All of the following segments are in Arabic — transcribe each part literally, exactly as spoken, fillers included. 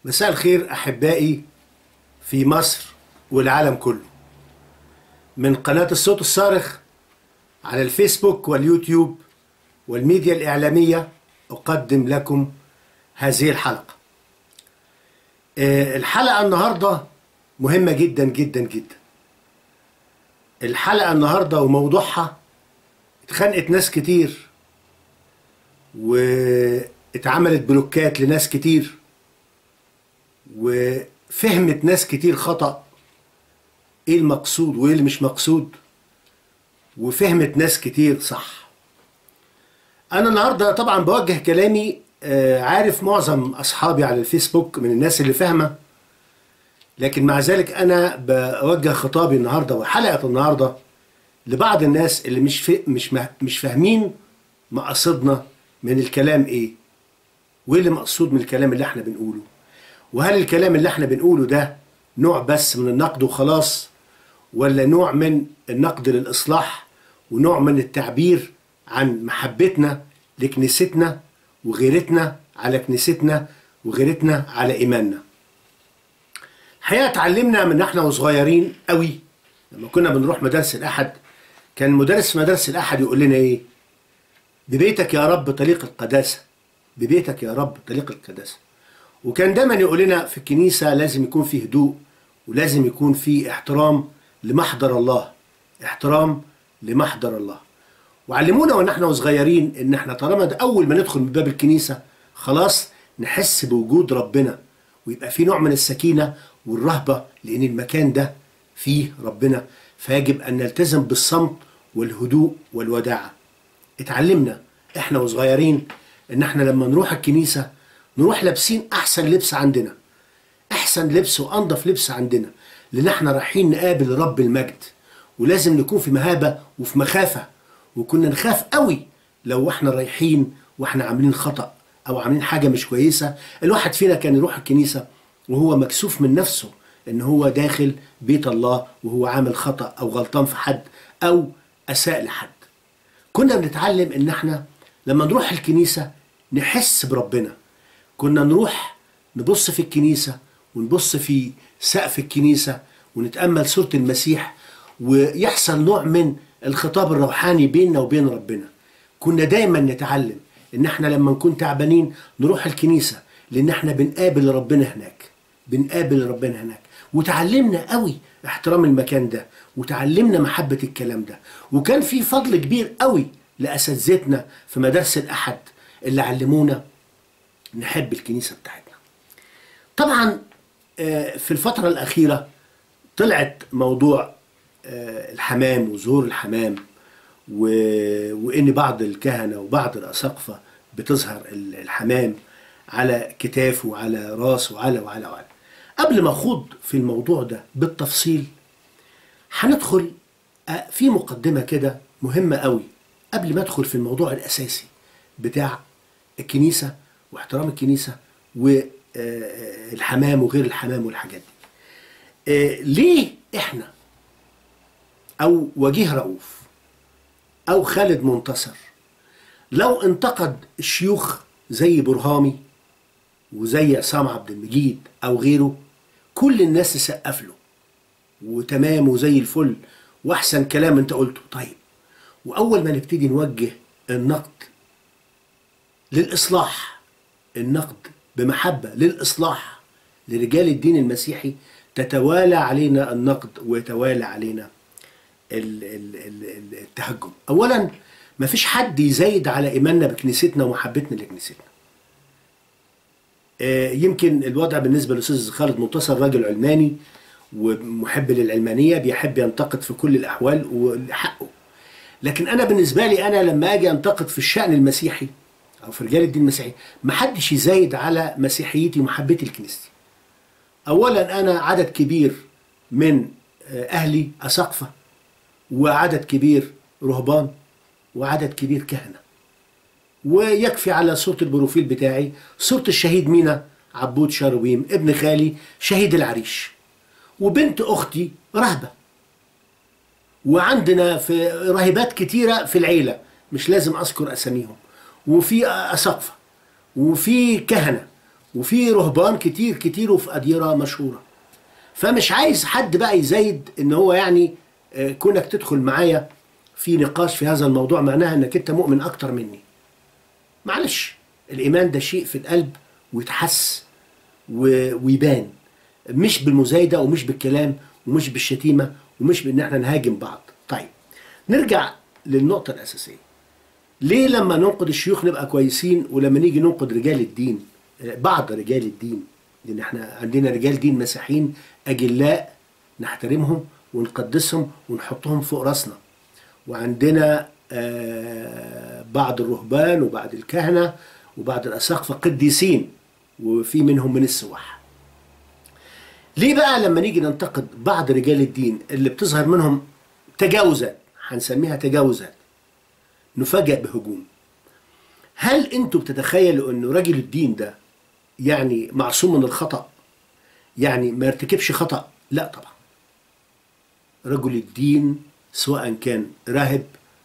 مساء الخير أحبائي في مصر والعالم كله، من قناة الصوت الصارخ على الفيسبوك واليوتيوب والميديا الإعلامية أقدم لكم هذه الحلقة. الحلقة النهاردة مهمة جدا جدا جدا. الحلقة النهاردة وموضوعها اتخانقت ناس كتير واتعملت بلوكات لناس كتير وفهمت ناس كتير خطأ ايه المقصود وايه اللي مش مقصود، وفهمت ناس كتير صح. انا النهاردة طبعا بوجه كلامي، عارف معظم اصحابي على الفيسبوك من الناس اللي فاهمة، لكن مع ذلك انا بوجه خطابي النهاردة وحلقة النهاردة لبعض الناس اللي مش مش مش فاهمين مقصدنا من الكلام ايه، وايه اللي مقصود من الكلام اللي احنا بنقوله، وهل الكلام اللي احنا بنقوله ده نوع بس من النقد وخلاص، ولا نوع من النقد للإصلاح ونوع من التعبير عن محبتنا لكنيستنا وغيرتنا على كنيستنا وغيرتنا على إيماننا. الحقيقة اتعلمنا من احنا وصغيرين قوي لما كنا بنروح مدارس الأحد، كان مدرس في مدارس الأحد يقول لنا ايه؟ ببيتك يا رب طريق القداسة، ببيتك يا رب طريق القداسة. وكان دايما يقول لنا في الكنيسة لازم يكون فيه هدوء، ولازم يكون فيه احترام لمحضر الله، احترام لمحضر الله. وعلمونا واحنا احنا وصغيرين ان احنا طالما ده اول ما ندخل من باب الكنيسة خلاص نحس بوجود ربنا، ويبقى فيه نوع من السكينة والرهبة لان المكان ده فيه ربنا، فيجب ان نلتزم بالصمت والهدوء والوداعة. اتعلمنا احنا وصغيرين ان احنا لما نروح الكنيسة نروح لابسين احسن لبس عندنا، احسن لبس وانضف لبس عندنا، لان احنا رايحين نقابل رب المجد، ولازم نكون في مهابة وفي مخافة. وكنا نخاف قوي لو احنا رايحين واحنا عاملين خطأ او عاملين حاجة مش كويسة. الواحد فينا كان يروح الكنيسة وهو مكسوف من نفسه ان هو داخل بيت الله وهو عامل خطأ او غلطان في حد او اساء لحد. كنا بنتعلم ان احنا لما نروح الكنيسة نحس بربنا. كنا نروح نبص في الكنيسة ونبص في سقف الكنيسة ونتأمل صورة المسيح، ويحصل نوع من الخطاب الروحاني بيننا وبين ربنا. كنا دايما نتعلم ان احنا لما نكون تعبانين نروح الكنيسة، لان احنا بنقابل ربنا هناك، بنقابل ربنا هناك. وتعلمنا قوي احترام المكان ده، وتعلمنا محبة الكلام ده. وكان في فضل كبير قوي لأساتذتنا في مدارس الأحد اللي علمونا نحب الكنيسة بتاعتنا. طبعا في الفترة الأخيرة طلعت موضوع الحمام وظهور الحمام، وإن بعض الكهنة وبعض الأساقفة بتظهر الحمام على كتافه وعلى راسه وعلى وعلى وعلى. قبل ما أخوض في الموضوع ده بالتفصيل هندخل في مقدمة كده مهمة قوي قبل ما أدخل في الموضوع الأساسي بتاع الكنيسة واحترام الكنيسة والحمام وغير الحمام والحاجات دي. ليه احنا او وجيه رؤوف او خالد منتصر لو انتقد الشيوخ زي برهامي وزي عصام عبد المجيد او غيره كل الناس تسقف له وتمام وزي الفل واحسن كلام انت قلته؟ طيب، واول ما نبتدي نوجه النقد للإصلاح، النقد بمحبة للإصلاح لرجال الدين المسيحي، تتوالى علينا النقد ويتوالى علينا التهجم. أولا ما فيش حد يزايد على إيماننا بكنيستنا ومحبتنا لكنيستنا. يمكن الوضع بالنسبة للأستاذ خالد منتصر راجل علماني ومحب للعلمانية، بيحب ينتقد في كل الأحوال وحقه. لكن أنا بالنسبة لي أنا لما أجي أنتقد في الشأن المسيحي أو في رجال الدين المسيحي محدش يزايد على مسيحيتي ومحبتي لكنيستي. أولا أنا عدد كبير من أهلي أساقفة، وعدد كبير رهبان، وعدد كبير كهنة، ويكفي على صورة البروفيل بتاعي صورة الشهيد مينا عبود شارويم ابن خالي شهيد العريش، وبنت أختي رهبة، وعندنا في راهبات كتيرة في العيلة مش لازم أذكر أساميهم، وفي أساقفة وفي كهنة وفي رهبان كتير كتير وفي أديرة مشهورة. فمش عايز حد بقى يزايد ان هو يعني آه، كونك تدخل معايا في نقاش في هذا الموضوع معناها انك انت مؤمن اكتر مني. معلش، الايمان ده شيء في القلب ويتحس ويبان، مش بالمزايدة ومش بالكلام ومش بالشتيمة ومش بان احنا نهاجم بعض. طيب نرجع للنقطة الأساسية. ليه لما ننقد الشيوخ نبقى كويسين ولما نيجي ننقد رجال الدين، بعض رجال الدين، لأن احنا عندنا رجال دين مسيحيين أجلاء نحترمهم ونقدسهم ونحطهم فوق راسنا، وعندنا آه بعض الرهبان وبعض الكهنة وبعض الأساقفة قديسين وفي منهم من السواح. ليه بقى لما نيجي ننتقد بعض رجال الدين اللي بتظهر منهم تجاوزات، هنسميها تجاوزات، نفاجأ بهجوم؟ هل انتوا بتتخيلوا انه رجل الدين ده يعني معصوم من الخطأ؟ يعني ما يرتكبش خطأ؟ لا طبعا. رجل الدين سواء كان راهب،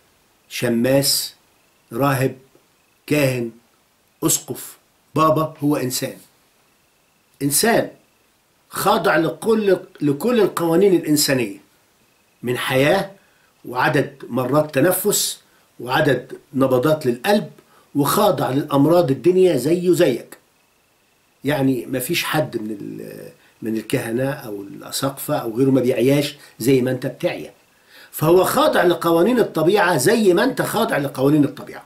شماس، راهب، كاهن، أسقف، بابا، هو إنسان. إنسان خاضع لكل لكل القوانين الإنسانية من حياة وعدد مرات تنفس وعدد نبضات للقلب، وخاضع للأمراض الدنيا زيه زيك. يعني ما فيش حد من من الكهنة أو الأساقفة أو غيره ما بيعياش زي ما أنت بتعيا. فهو خاضع لقوانين الطبيعة زي ما أنت خاضع لقوانين الطبيعة.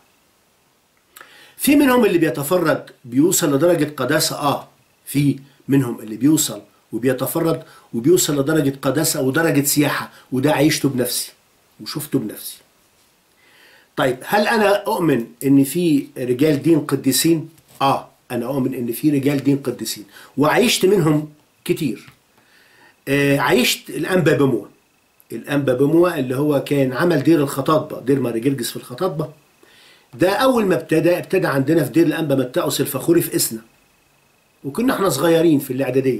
في منهم اللي بيتفرد بيوصل لدرجة قداسة، آه في منهم اللي بيوصل وبيتفرد وبيوصل لدرجة قداسة ودرجة سياحة، وده عيشته بنفسي وشفته بنفسي. طيب هل أنا أؤمن إن في رجال دين قديسين؟ آه أنا أؤمن إن في رجال دين قديسين وعيشت منهم كتير. آه عيشت الأنبا بموع. الأنبا بموع اللي هو كان عمل دير الخطاطبة، دير ماري جرجس في الخطاطبة. ده أول ما ابتدى ابتدى عندنا في دير الأنبا متاوس الفخوري في إسنا، وكنا احنا صغيرين في الإعدادية،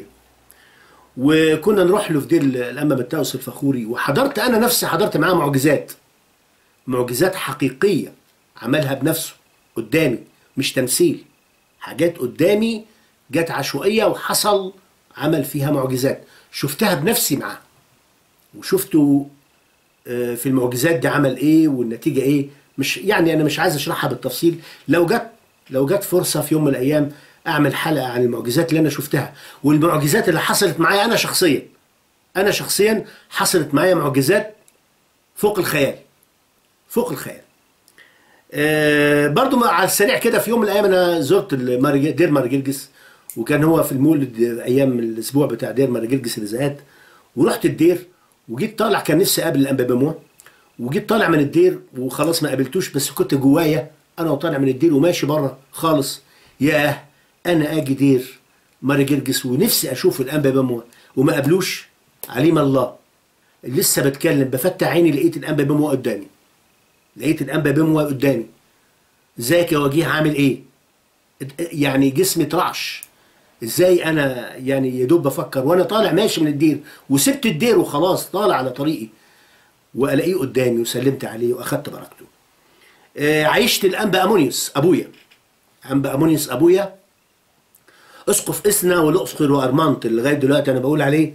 وكنا نروح له في دير الأنبا متاوس الفخوري، وحضرت أنا نفسي حضرت معاه معجزات، معجزات حقيقية عملها بنفسه قدامي، مش تمثيل. حاجات قدامي جت عشوائية وحصل عمل فيها معجزات، شفتها بنفسي معاه وشفته في المعجزات دي عمل ايه والنتيجة ايه. مش يعني انا مش عايز اشرحها بالتفصيل، لو جت لو جت فرصة في يوم من الايام اعمل حلقة عن المعجزات اللي انا شفتها والمعجزات اللي حصلت معايا انا شخصيا. انا شخصيا حصلت معايا معجزات فوق الخيال، فوق الخيال. آه برضو على السريع كده، في يوم من الايام انا زرت دير ماري جرجس، وكان هو في المولد ايام الاسبوع بتاع دير ماري جرجس الرزقات، ورحت الدير وجيت طالع، كان نفسي اقابل الانبا بموع، وجيت طالع من الدير وخلاص ما قابلتوش، بس كنت جوايا انا وطالع من الدير وماشي بره خالص، ياه انا اجي دير ماري جرجس ونفسي اشوف الانبا بموع وما قابلوش. عليم الله، لسه بتكلم بفتح عيني لقيت الانبا بموع قدامي، لقيت الانبا بموع قدامي. ازيك يا وجيه، عامل ايه؟ يعني جسمي اترعش. ازاي انا يعني يا دوب بفكر وانا طالع ماشي من الدير، وسبت الدير وخلاص طالع على طريقي والاقيه قدامي وسلمت عليه واخدت بركته. آه عيشت الانبا امونيوس ابويا، انبا امونيوس ابويا اسقف اسنا والاقصر وارمنت، اللي لغايه دلوقتي انا بقول عليه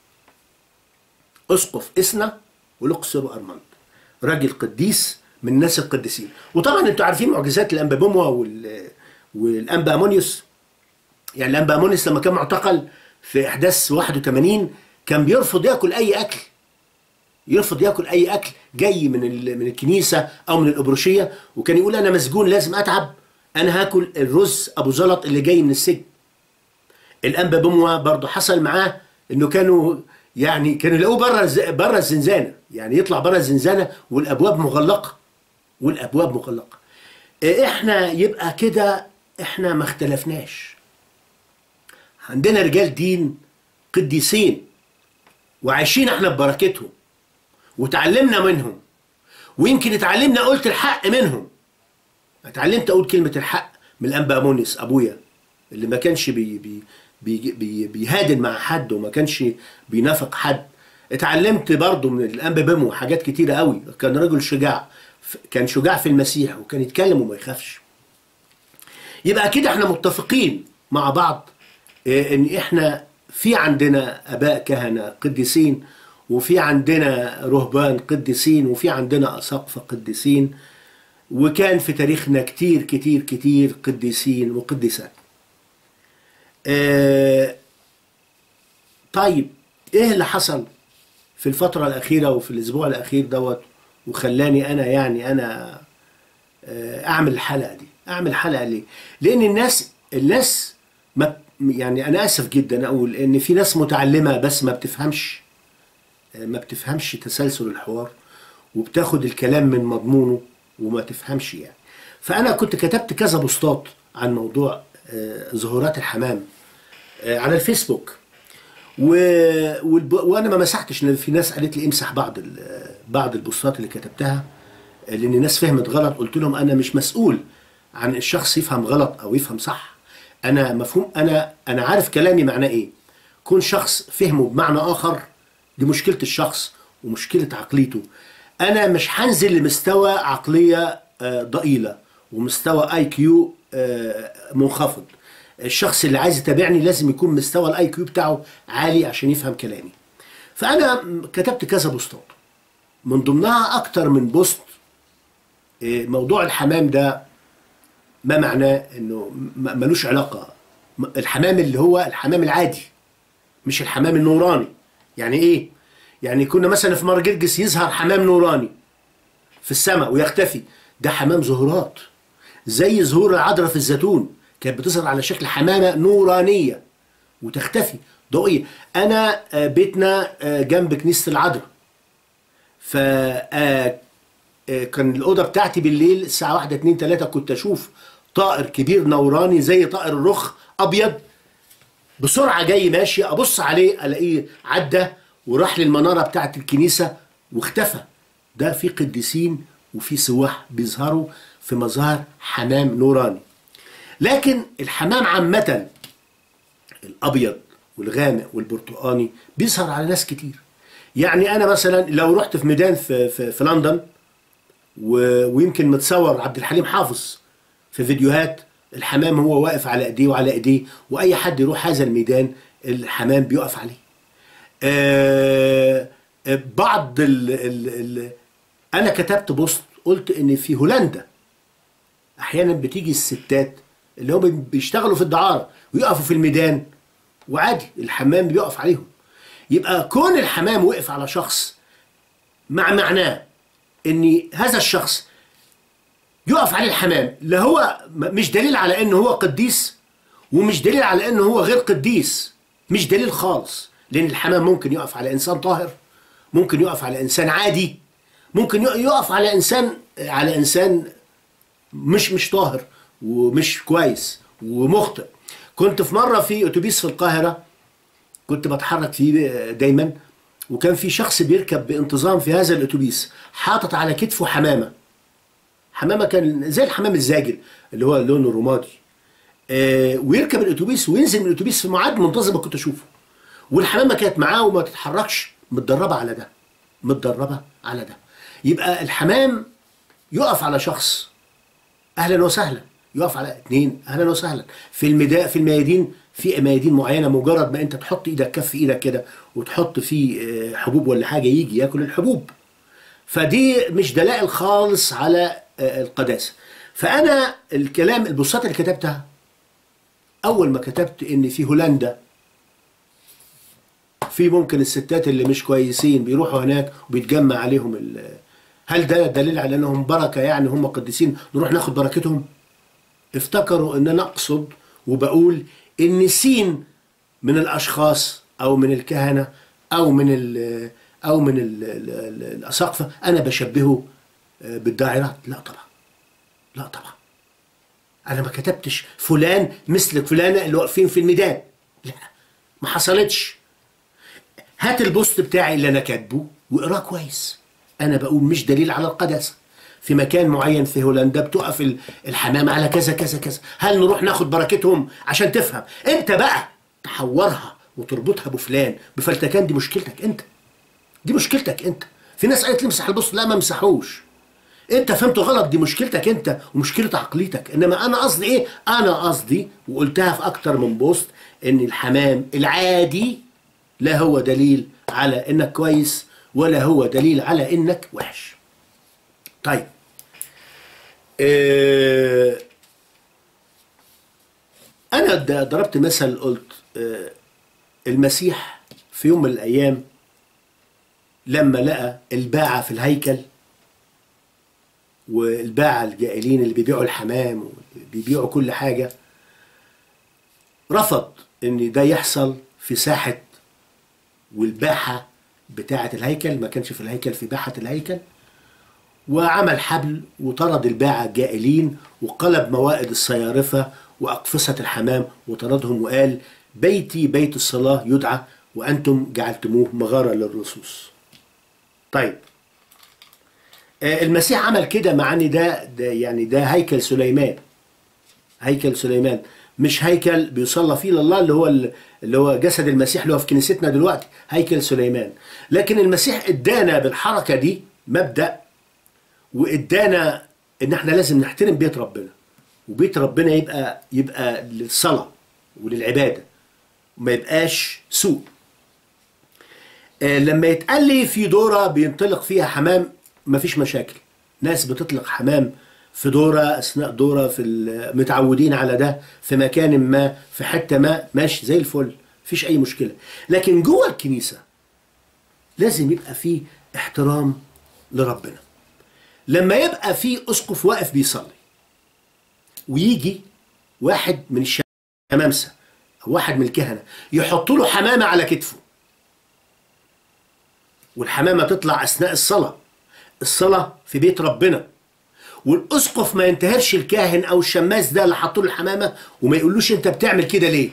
اسقف اسنا والاقصر وارمنت، راجل قديس من الناس القديسين. وطبعا انتوا عارفين معجزات الانبا بموع وال والانبا امونيوس. يعني الانبا امونيوس لما كان معتقل في احداث واحد وثمانين كان بيرفض ياكل اي اكل، يرفض ياكل اي اكل جاي من من الكنيسه او من الابروشيه، وكان يقول انا مسجون لازم اتعب، انا هاكل الرز ابو زلط اللي جاي من السجن. الانبا بموع برضه حصل معاه انه كانوا يعني كانوا يلاقوه بره بره الزنزانه، يعني يطلع بره الزنزانه والابواب مغلقه، والابواب مغلقه. احنا يبقى كده احنا ما اختلفناش، عندنا رجال دين قديسين وعايشين احنا ببركتهم وتعلمنا منهم، ويمكن اتعلمنا قلت الحق منهم. اتعلمت اقول كلمه الحق من الانبا امونيوس ابويا، اللي ما كانش بي بي بي بي بيهادن مع حد وما كانش بينافق حد. اتعلمت برضو من الانبا بموع حاجات كتيره قوي، كان رجل شجاع، كان شجاع في المسيح وكان يتكلم وما يخافش. يبقى كده احنا متفقين مع بعض ان احنا في عندنا اباء كهنه قديسين، وفي عندنا رهبان قديسين، وفي عندنا اساقفه قديسين، وكان في تاريخنا كتير كتير كتير قديسين وقديسات. آه طيب ايه اللي حصل في الفتره الاخيره وفي الاسبوع الاخير دوت وخلاني انا يعني انا آه اعمل الحلقه دي؟ اعمل الحلقه ليه؟ لان الناس الناس ما يعني انا اسف جدا اقول ان في ناس متعلمه بس ما بتفهمش ما بتفهمش تسلسل الحوار، وبتاخد الكلام من مضمونه وما تفهمش يعني. فانا كنت كتبت كذا بوستات عن موضوع ظهورات الحمام على الفيسبوك، و... وانا ما مسحتش، لان في ناس قالت لي امسح بعض بعض البوستات اللي كتبتها لان الناس فهمت غلط. قلت لهم انا مش مسؤول عن الشخص يفهم غلط او يفهم صح. انا مفهوم، انا انا عارف كلامي معناه ايه. كون شخص فهمه بمعنى اخر دي مشكله الشخص ومشكله عقليته. انا مش هنزل لمستوى عقليه ضئيله ومستوى اي كيو منخفض. الشخص اللي عايز يتابعني لازم يكون مستوى الاي كيو بتاعه عالي عشان يفهم كلامي. فانا كتبت كذا بوستات، من ضمنها اكتر من بوست موضوع الحمام ده ما معناه انه ملوش علاقه. الحمام اللي هو الحمام العادي مش الحمام النوراني. يعني ايه؟ يعني كنا مثلا في مرجرجس يظهر حمام نوراني في السماء ويختفي، ده حمام ظهورات، زي ظهور العذراء في الزيتون كانت بتظهر على شكل حمامه نورانيه وتختفي ضوئيه. انا بيتنا جنب كنيسه العذراء، ف كان الاوضه بتاعتي بالليل الساعه واحدة اتنين تلاتة كنت اشوف طائر كبير نوراني زي طائر الرخ ابيض بسرعه جاي ماشي، ابص عليه الاقيه عدى وراح للمناره بتاعه الكنيسه واختفى. ده في قديسين وفي سواح بيظهروا في مظاهر حمام نوراني. لكن الحمام عامه الابيض والغامق والبرتقاني بيظهر على ناس كتير. يعني انا مثلا لو رحت في ميدان في في, في لندن ويمكن متصور عبد الحليم حافظ في فيديوهات الحمام هو واقف على ايديه وعلى ايديه، واي حد يروح هذا الميدان الحمام بيقف عليه. آه بعض ال ال ال انا كتبت بوست قلت ان في هولندا احيانا بتيجي الستات اللي هم بيشتغلوا في الدعاره ويقفوا في الميدان وعادي الحمام بيقف عليهم. يبقى كون الحمام وقف على شخص مع معناه ان هذا الشخص يقف عليه الحمام، لا هو مش دليل على انه هو قديس ومش دليل على انه هو غير قديس، مش دليل خالص. لان الحمام ممكن يقف على انسان طاهر، ممكن يقف على انسان عادي، ممكن يقف على انسان على انسان مش مش طاهر ومش كويس ومخطئ. كنت في مره في اتوبيس في القاهره كنت بتحرك فيه دايما، وكان في شخص بيركب بانتظام في هذا الاتوبيس حاطط على كتفه حمامه. حمامه كان زي الحمام الزاجل اللي هو لونه رمادي. آه ويركب الاتوبيس وينزل من الاتوبيس في ميعاد منتظم كنت اشوفه، والحمامه كانت معاه وما تتحركش، متدربه على ده متدربه على ده. يبقى الحمام يقف على شخص اهلا وسهلا، يقف على اثنين اهلا وسهلا. في الميدان في الميادين في ميادين معينه مجرد ما انت تحط ايدك كف ايدك كده وتحط فيه حبوب ولا حاجه يجي ياكل الحبوب. فدي مش دلائل خالص على القداسه. فانا الكلام البوستات اللي كتبتها اول ما كتبت ان في هولندا في ممكن الستات اللي مش كويسين بيروحوا هناك وبيتجمع عليهم ال هل ده دليل على انهم بركه؟ يعني هم قديسين نروح ناخد بركتهم؟ افتكروا ان انا اقصد وبقول ان سين من الاشخاص او من الكهنه او من ال او من ال ال الاساقفه انا بشبهه بالداعرات. لا طبعا، لا طبعا. انا ما كتبتش فلان مثل فلانه اللي واقفين في الميدان، لا ما حصلتش. هات البوست بتاعي اللي انا كاتبه واقراه كويس. انا بقول مش دليل على القداسه. في مكان معين في هولندا بتقف الحمامه على كذا كذا كذا، هل نروح ناخد بركتهم عشان تفهم؟ انت بقى تحورها وتربطها بفلان بفلتكان، دي مشكلتك انت، دي مشكلتك انت. في ناس قالت لي امسح البوست، لا ما امسحوش. انت فهمته غلط، دي مشكلتك انت ومشكلة عقليتك. انما انا قصدي ايه؟ انا قصدي وقلتها في اكتر من بوست ان الحمام العادي لا هو دليل على انك كويس ولا هو دليل على انك وحش. طيب اه انا ضربت مثل قلت اه المسيح في يوم من الايام لما لقى الباعة في الهيكل والباعة الجائلين اللي بيبيعوا الحمام وبيبيعوا كل حاجة، رفض ان ده يحصل في ساحة والباحة بتاعة الهيكل، ما كانش في الهيكل، في باحة الهيكل، وعمل حبل وطرد الباعة الجائلين وقلب موائد الصيارفة وأقفصة الحمام وطردهم وقال بيتي بيت الصلاة يدعى وأنتم جعلتموه مغارة للرصوص. طيب المسيح عمل كده مع ان ده, ده يعني ده هيكل سليمان، هيكل سليمان مش هيكل بيصلى فيه لله اللي هو اللي هو جسد المسيح اللي هو في كنيستنا دلوقتي، هيكل سليمان. لكن المسيح ادانا بالحركه دي مبدأ، وادانا ان احنا لازم نحترم بيت ربنا، وبيت ربنا يبقى يبقى للصلاه وللعباده وما يبقاش سوق. لما يتقال لي في دوره بينطلق فيها حمام مفيش مشاكل، ناس بتطلق حمام في دورة أثناء دورة، في متعودين على ده في مكان ما في حتة ما، ماشي زي الفل مفيش أي مشكلة. لكن جوه الكنيسة لازم يبقى فيه احترام لربنا. لما يبقى فيه أسقف واقف بيصلي ويجي واحد من الشمامسة أو واحد من الكهنة يحط له حمامة على كتفه والحمامة تطلع أثناء الصلاة، الصلاة في بيت ربنا، والاسقف ما ينتهرش الكاهن او الشماس ده اللي حطوا له الحمامه وما يقولوش انت بتعمل كده ليه؟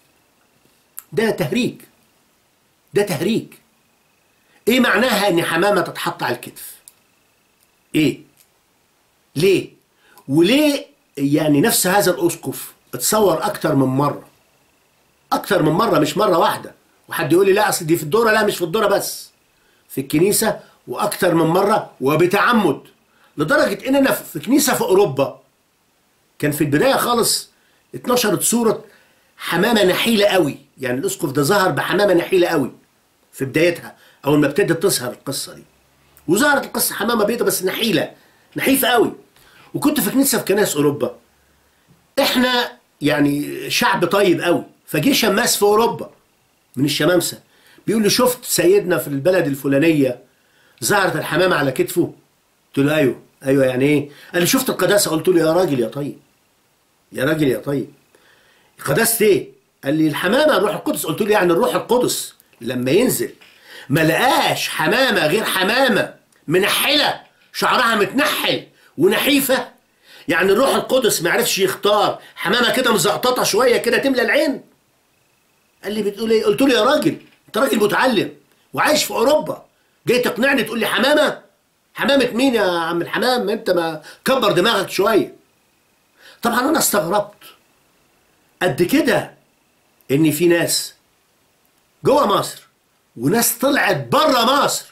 ده تهريج، ده تهريج. ايه معناها ان حمامه تتحط على الكتف؟ ايه؟ ليه؟ وليه يعني نفس هذا الاسقف اتصور اكتر من مره، اكتر من مره مش مره واحده، وحد يقول لي لا اصل دي في الدوره، لا مش في الدوره بس، في الكنيسه واكتر من مره وبتعمد، لدرجة ان انا في كنيسة في اوروبا كان في البداية خالص اتنشرت صورة حمامة نحيلة قوي، يعني الاسقف ده ظهر بحمامة نحيلة قوي في بدايتها اول ما ابتدت تظهر القصة دي، وظهرت القصة حمامة بيضة بس نحيلة نحيفة قوي. وكنت في كنيسة في كنائس اوروبا، احنا يعني شعب طيب قوي، فجه شماس في اوروبا من الشمامسة بيقول لي شفت سيدنا في البلد الفلانية ظهرت الحمامة على كتفه؟ قلت له ايوه. ايوه يعني ايه؟ قال لي شفت القداسه؟ قلت له يا راجل يا طيب، يا راجل يا طيب، قداسه ايه؟ قال لي الحمامه الروح القدس. قلت له يعني الروح القدس لما ينزل ما لقاش حمامه غير حمامه منحله شعرها متنحل ونحيفه؟ يعني الروح القدس ما عرفش يختار حمامه كده مزقططه شويه كده تملى العين؟ قال لي بتقول ايه؟ قلت له يا راجل انت راجل متعلم وعايش في اوروبا، جاي تقنعني تقول لي حمامه؟ حمامة مين يا عم الحمام؟ انت ما كبر دماغك شوية. طبعا انا استغربت قد كده ان في ناس جوه مصر وناس طلعت بره مصر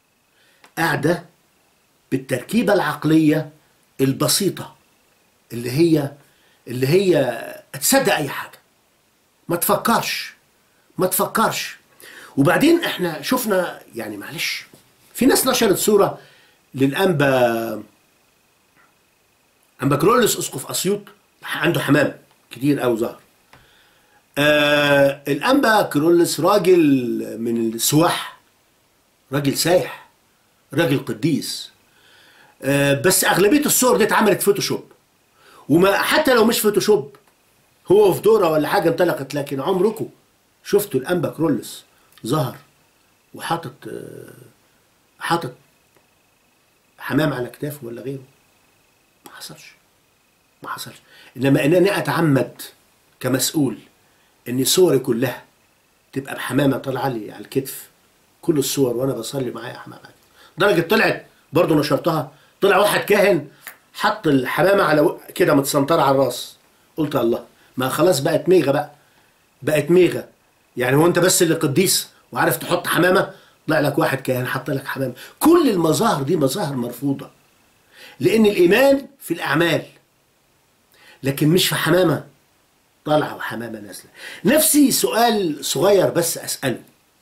قاعدة بالتركيبة العقلية البسيطة اللي هي اللي هي تصدق اي حاجة، ما تفكرش ما تفكرش. وبعدين احنا شفنا يعني معلش في ناس نشرت صورة للأنبا أنبا كرولس أسقف أسيوط عنده حمام كتير أوي ظهر. آه الأنبا كرولس راجل من السواح، راجل سايح، راجل قديس، آه بس أغلبية الصور دي اتعملت فوتوشوب، وما حتى لو مش فوتوشوب هو في دورة ولا حاجة انطلقت، لكن عمركم شفتوا الأنبا كرولس ظهر وحاطط آه حاطط حمام على كتافه ولا غيره؟ ما حصلش ما حصلش. انما انني اتعمد كمسؤول ان صوري كلها تبقى بحمامه طالعه لي على الكتف، كل الصور وانا بصلي معايا حمامه، درجه طلعت برضه نشرتها، طلع واحد كاهن حط الحمامه على كده متسنطره على الراس، قلت الله ما خلاص بقت ميغه بقى، بقت ميغه. يعني هو انت بس اللي قديس وعارف تحط حمامه؟ طلع لك واحد كاهن حط لك حمامه. كل المظاهر دي مظاهر مرفوضه. لأن الإيمان في الأعمال، لكن مش في حمامة طالعة وحمامة نازلة. نفسي سؤال صغير بس أسأله،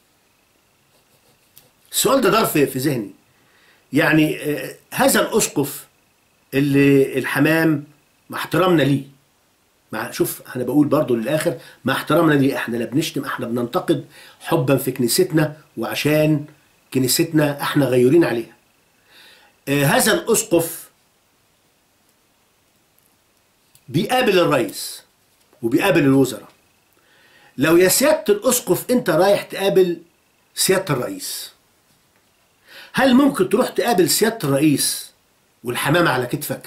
السؤال ده دار في في ذهني. يعني آه، هذا الأسقف اللي الحمام مع احترامنا ليه، مع شوف أنا بقول برضو للآخر مع احترامنا ليه، احنا لا بنشتم، احنا بننتقد حبا في كنيستنا وعشان كنيستنا احنا غيورين عليها. آه، هذا الأسقف بيقابل الرئيس وبيقابل الوزراء. لو يا سيادة الأسقف أنت رايح تقابل سيادة الرئيس، هل ممكن تروح تقابل سيادة الرئيس والحمامة على كتفك؟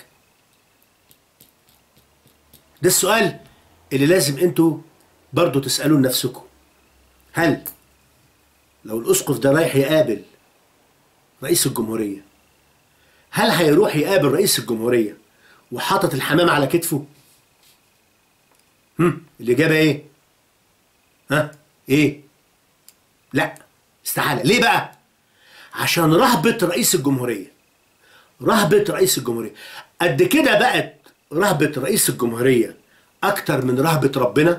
ده السؤال اللي لازم أنتوا برضو تسألوا لنفسكم. هل لو الأسقف ده رايح يقابل رئيس الجمهورية، هل هيروح يقابل رئيس الجمهورية وحاطط الحمامة على كتفه؟ هم الإجابة إيه؟ ها؟ إيه؟ لا، استحالة. ليه بقى؟ عشان رهبة رئيس الجمهورية، رهبة رئيس الجمهورية قد كده بقت رهبة رئيس الجمهورية أكتر من رهبة ربنا.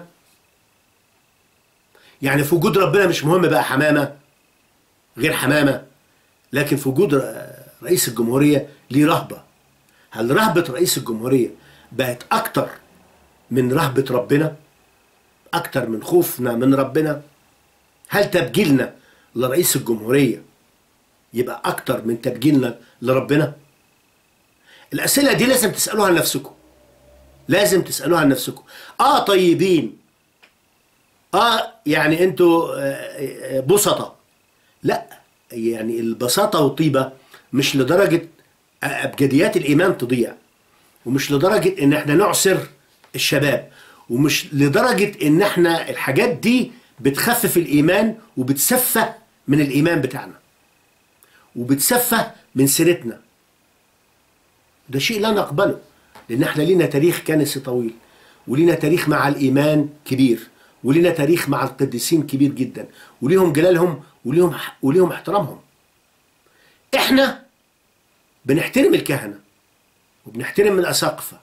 يعني في وجود ربنا مش مهم بقى حمامة غير حمامة، لكن في وجود رئيس الجمهورية ليه رهبة. هل رهبة رئيس الجمهورية بقت أكتر من رهبة ربنا؟ أكتر من خوفنا من ربنا؟ هل تبجيلنا لرئيس الجمهورية يبقى أكتر من تبجيلنا لربنا؟ الأسئلة دي لازم تسألوها لنفسكم، لازم تسألوها لنفسكم. آه طيبين، آه يعني أنتوا بسطة، لا، يعني البساطة والطيبة مش لدرجة أبجديات الإيمان تضيع، ومش لدرجة إن احنا نعسر الشباب، ومش لدرجة إن احنا الحاجات دي بتخفف الإيمان وبتسفه من الإيمان بتاعنا وبتسفه من سيرتنا. ده شيء لا نقبله، لأن احنا لينا تاريخ كنسي طويل، ولينا تاريخ مع الإيمان كبير، ولينا تاريخ مع القديسين كبير جدا، وليهم جلالهم وليهم وليهم احترامهم. احنا بنحترم الكهنة وبنحترم الأساقفة،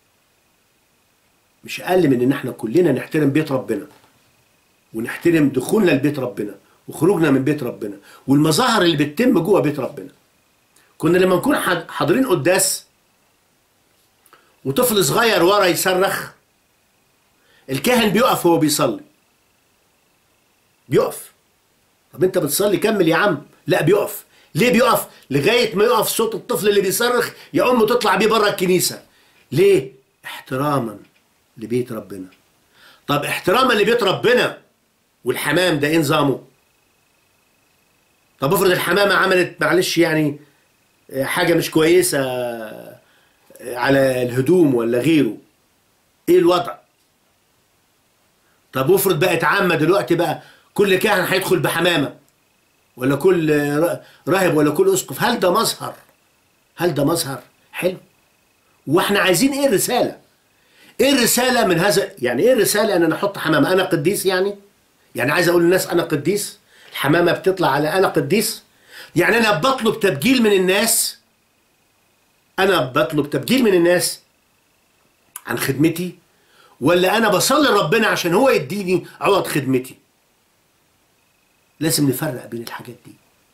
مش أقل من إن احنا كلنا نحترم بيت ربنا ونحترم دخولنا لبيت ربنا وخروجنا من بيت ربنا والمظاهر اللي بتتم جوه بيت ربنا. كنا لما نكون حاضرين قداس وطفل صغير ورا يصرخ، الكاهن بيقف وهو بيصلي، بيقف. طب انت بتصلي كمل يا عم. لا، بيقف. ليه بيقف؟ لغايه ما يقف صوت الطفل اللي بيصرخ يا امه تطلع بيه بره الكنيسه. ليه؟ احتراما لبيت ربنا. طب احتراما لبيت ربنا والحمام ده ايه نظامه؟ طب افرض الحمامه عملت معلش يعني حاجه مش كويسه على الهدوم ولا غيره، ايه الوضع؟ طب افرض بقت عامه دلوقتي، بقى كل كاهن هيدخل بحمامه، ولا كل راهب ولا كل اسقف. هل ده مظهر؟ هل ده مظهر حلو؟ واحنا عايزين ايه الرساله؟ ايه الرساله من هذا؟ يعني ايه الرساله ان انا احط حمامه؟ انا قديس يعني؟ يعني عايز اقول للناس انا قديس؟ الحمامه بتطلع على انا قديس؟ يعني انا بطلب تبجيل من الناس، انا بطلب تبجيل من الناس عن خدمتي، ولا انا بصلي لربنا عشان هو يديني عوض خدمتي؟ لازم نفرق بين الحاجات دي.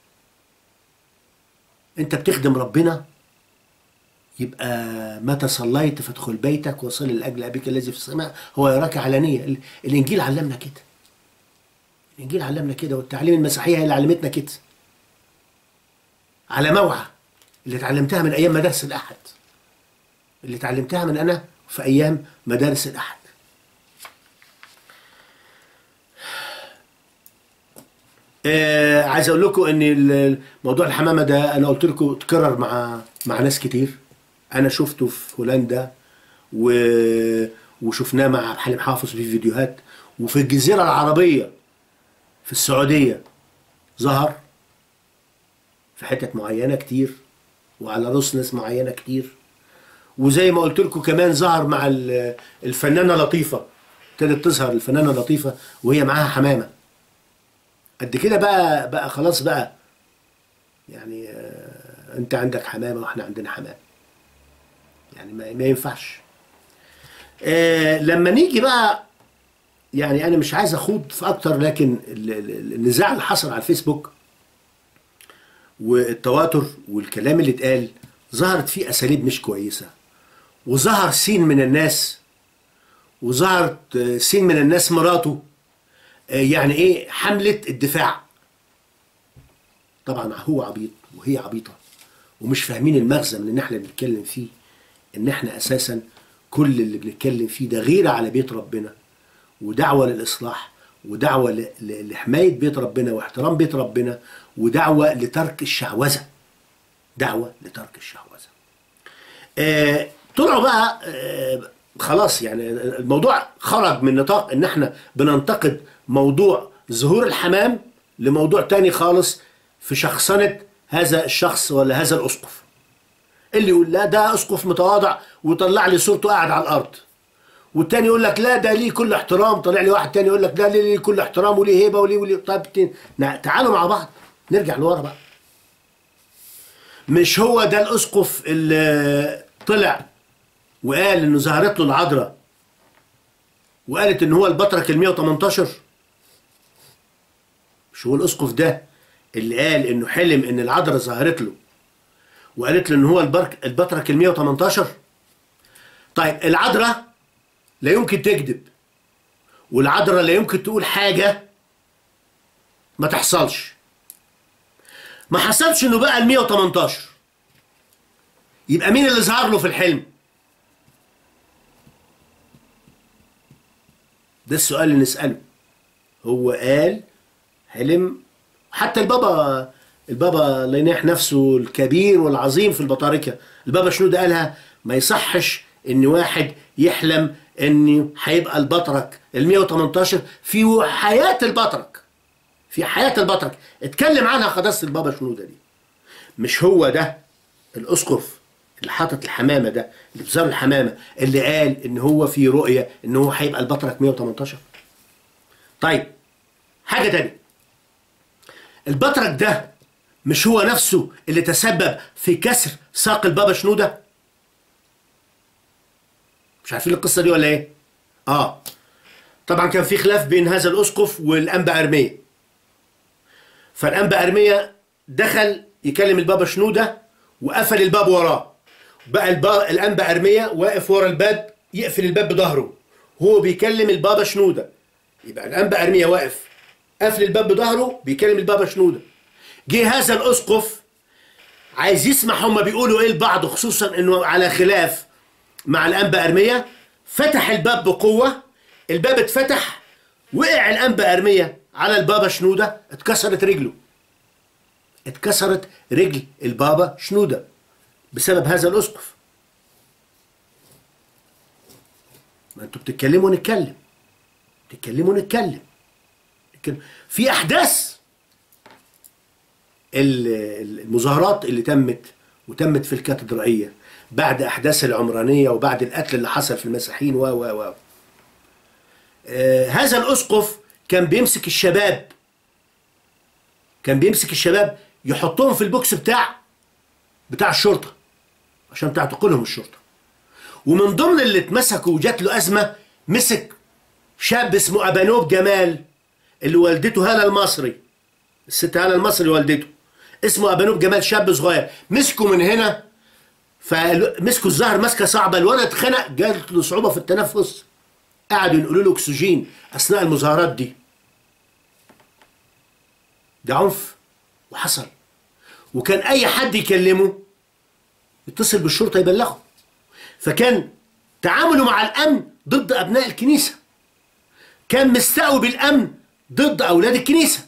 انت بتخدم ربنا، يبقى متى صليت فادخل بيتك وصل لاجل ابيك الذي في السماء هو يراك علانيه. الانجيل علمنا كده، الانجيل علمنا كده، والتعليم المسيحيه هي اللي علمتنا كده. على موعى اللي اتعلمتها من ايام مدارس الاحد، اللي اتعلمتها من انا في ايام مدارس الاحد. آه عايز اقول لكم ان موضوع الحمامه ده انا قلت لكم اتكرر مع مع ناس كتير. انا شفته في هولندا و... وشفناه مع حليم حافظ في فيديوهات، وفي الجزيره العربيه في السعوديه ظهر في حتت معينه كتير، وعلى رؤوس ناس معينه كتير. وزي ما قلت لكم كمان ظهر مع الفنانه لطيفه، ابتدت تظهر الفنانه لطيفه وهي معاها حمامه. قد كده بقى بقى خلاص بقى يعني آه انت عندك حمامه واحنا عندنا حمامه. يعني ما, ما ينفعش. آه لما نيجي بقى، يعني انا مش عايز اخوض في اكتر، لكن النزاع اللي حصل على الفيسبوك والتواتر والكلام اللي اتقال، ظهرت فيه اساليب مش كويسه، وظهر سين من الناس، وظهرت سين من الناس مراته يعني ايه حمله الدفاع. طبعا هو عبيط وهي عبيطه ومش فاهمين المغزى من ان احنا بنتكلم فيه، ان احنا اساسا كل اللي بنتكلم فيه ده غيرة على بيت ربنا، ودعوة للإصلاح، ودعوة لحماية بيت ربنا واحترام بيت ربنا، ودعوة لترك الشعوذة، دعوة لترك الشعوذة. آه طلعوا بقى آه خلاص، يعني الموضوع خرج من نطاق ان احنا بننتقد موضوع ظهور الحمام لموضوع تاني خالص في شخصنة هذا الشخص ولا هذا الأسقف، اللي يقول لا ده أسقف متواضع وطلع لي صورته قاعد على الأرض، والتاني يقول لك لا ده ليه كل احترام، طلع لي واحد تاني يقول لك لا ليه كل احترام وليه هيبة وليه وليه. طيب تعالوا مع بعض نرجع لورا بقى. مش هو ده الأسقف اللي طلع وقال إنه ظهرت له العذراء وقالت إن هو البطرك ال مية وتمنتاشر؟ مش هو الأسقف ده اللي قال إنه حلم إن العذراء ظهرت له وقالت له إن هو البطرك ال مية وتمنتاشر؟ طيب العذراء لا يمكن تكذب، والعذراء لا يمكن تقول حاجة ما تحصلش. ما حصلش إنه بقى ال مية وتمنتاشر، يبقى مين اللي ظهر له في الحلم؟ ده السؤال اللي نسأله. هو قال حلم، حتى البابا البابا الله ينيح نفسه الكبير والعظيم في البطاركة، البابا شنودة قالها ما يصحش ان واحد يحلم ان هيبقى البطرك ال مية وتمنتاشر في حياة البطرك، في حياة البطرك اتكلم عنها قداسة البابا شنودة دي. مش هو ده الأسقف اللي حاطط الحمامة ده، اللي بزار الحمامة، اللي قال ان هو في رؤية ان هو هيبقى البطرك مية وتمنتاشر؟ طيب حاجة تانية، البطرك ده مش هو نفسه اللي تسبب في كسر ساق البابا شنودة؟ مش عارفين القصة دي ولا ايه؟ اه طبعا كان في خلاف بين هذا الأسقف والأنبا أرمية، فالأنبا أرمية دخل يكلم البابا شنودة وقفل الباب وراه، بقى الأنبا أرمية واقف ورا الباب يقفل الباب بظهره، هو بيكلم البابا شنودة، يبقى الأنبا أرمية واقف قفل الباب بظهره بيكلم البابا شنودة. جه هذا الأسقف عايز يسمع هما بيقولوا ايه لبعض، خصوصا انه على خلاف مع الأنبا أرمية، فتح الباب بقوة، الباب اتفتح، وقع الأنبا أرمية على البابا شنودة، اتكسرت رجله، اتكسرت رجل البابا شنودة بسبب هذا الأسقف. ما انتوا بتتكلموا نتكلم، بتتكلموا نتكلم. في أحداث المظاهرات اللي تمت وتمت في الكاتدرائية بعد أحداث العمرانية وبعد القتل اللي حصل في المسيحيين و و و آه هذا الأسقف كان بيمسك الشباب، كان بيمسك الشباب يحطهم في البوكس بتاع بتاع الشرطة عشان تعتقلهم الشرطة. ومن ضمن اللي اتمسكوا وجات له أزمة، مسك شاب اسمه أبانوب جمال اللي والدته هالة المصري، الست هالة المصري والدته، اسمه أبانوب جمال، شاب صغير، مسكوا من هنا، فمسكوا الظهر مسكة صعبة، الولد اتخنق، جات له صعوبة في التنفس، قعدوا ينقلوا له أكسجين أثناء المظاهرات دي. ده عنف وحصل، وكان أي حد يكلمه يتصل بالشرطة يبلغه، فكان تعامله مع الأمن ضد أبناء الكنيسة، كان مستقوي بالأمن ضد أولاد الكنيسة.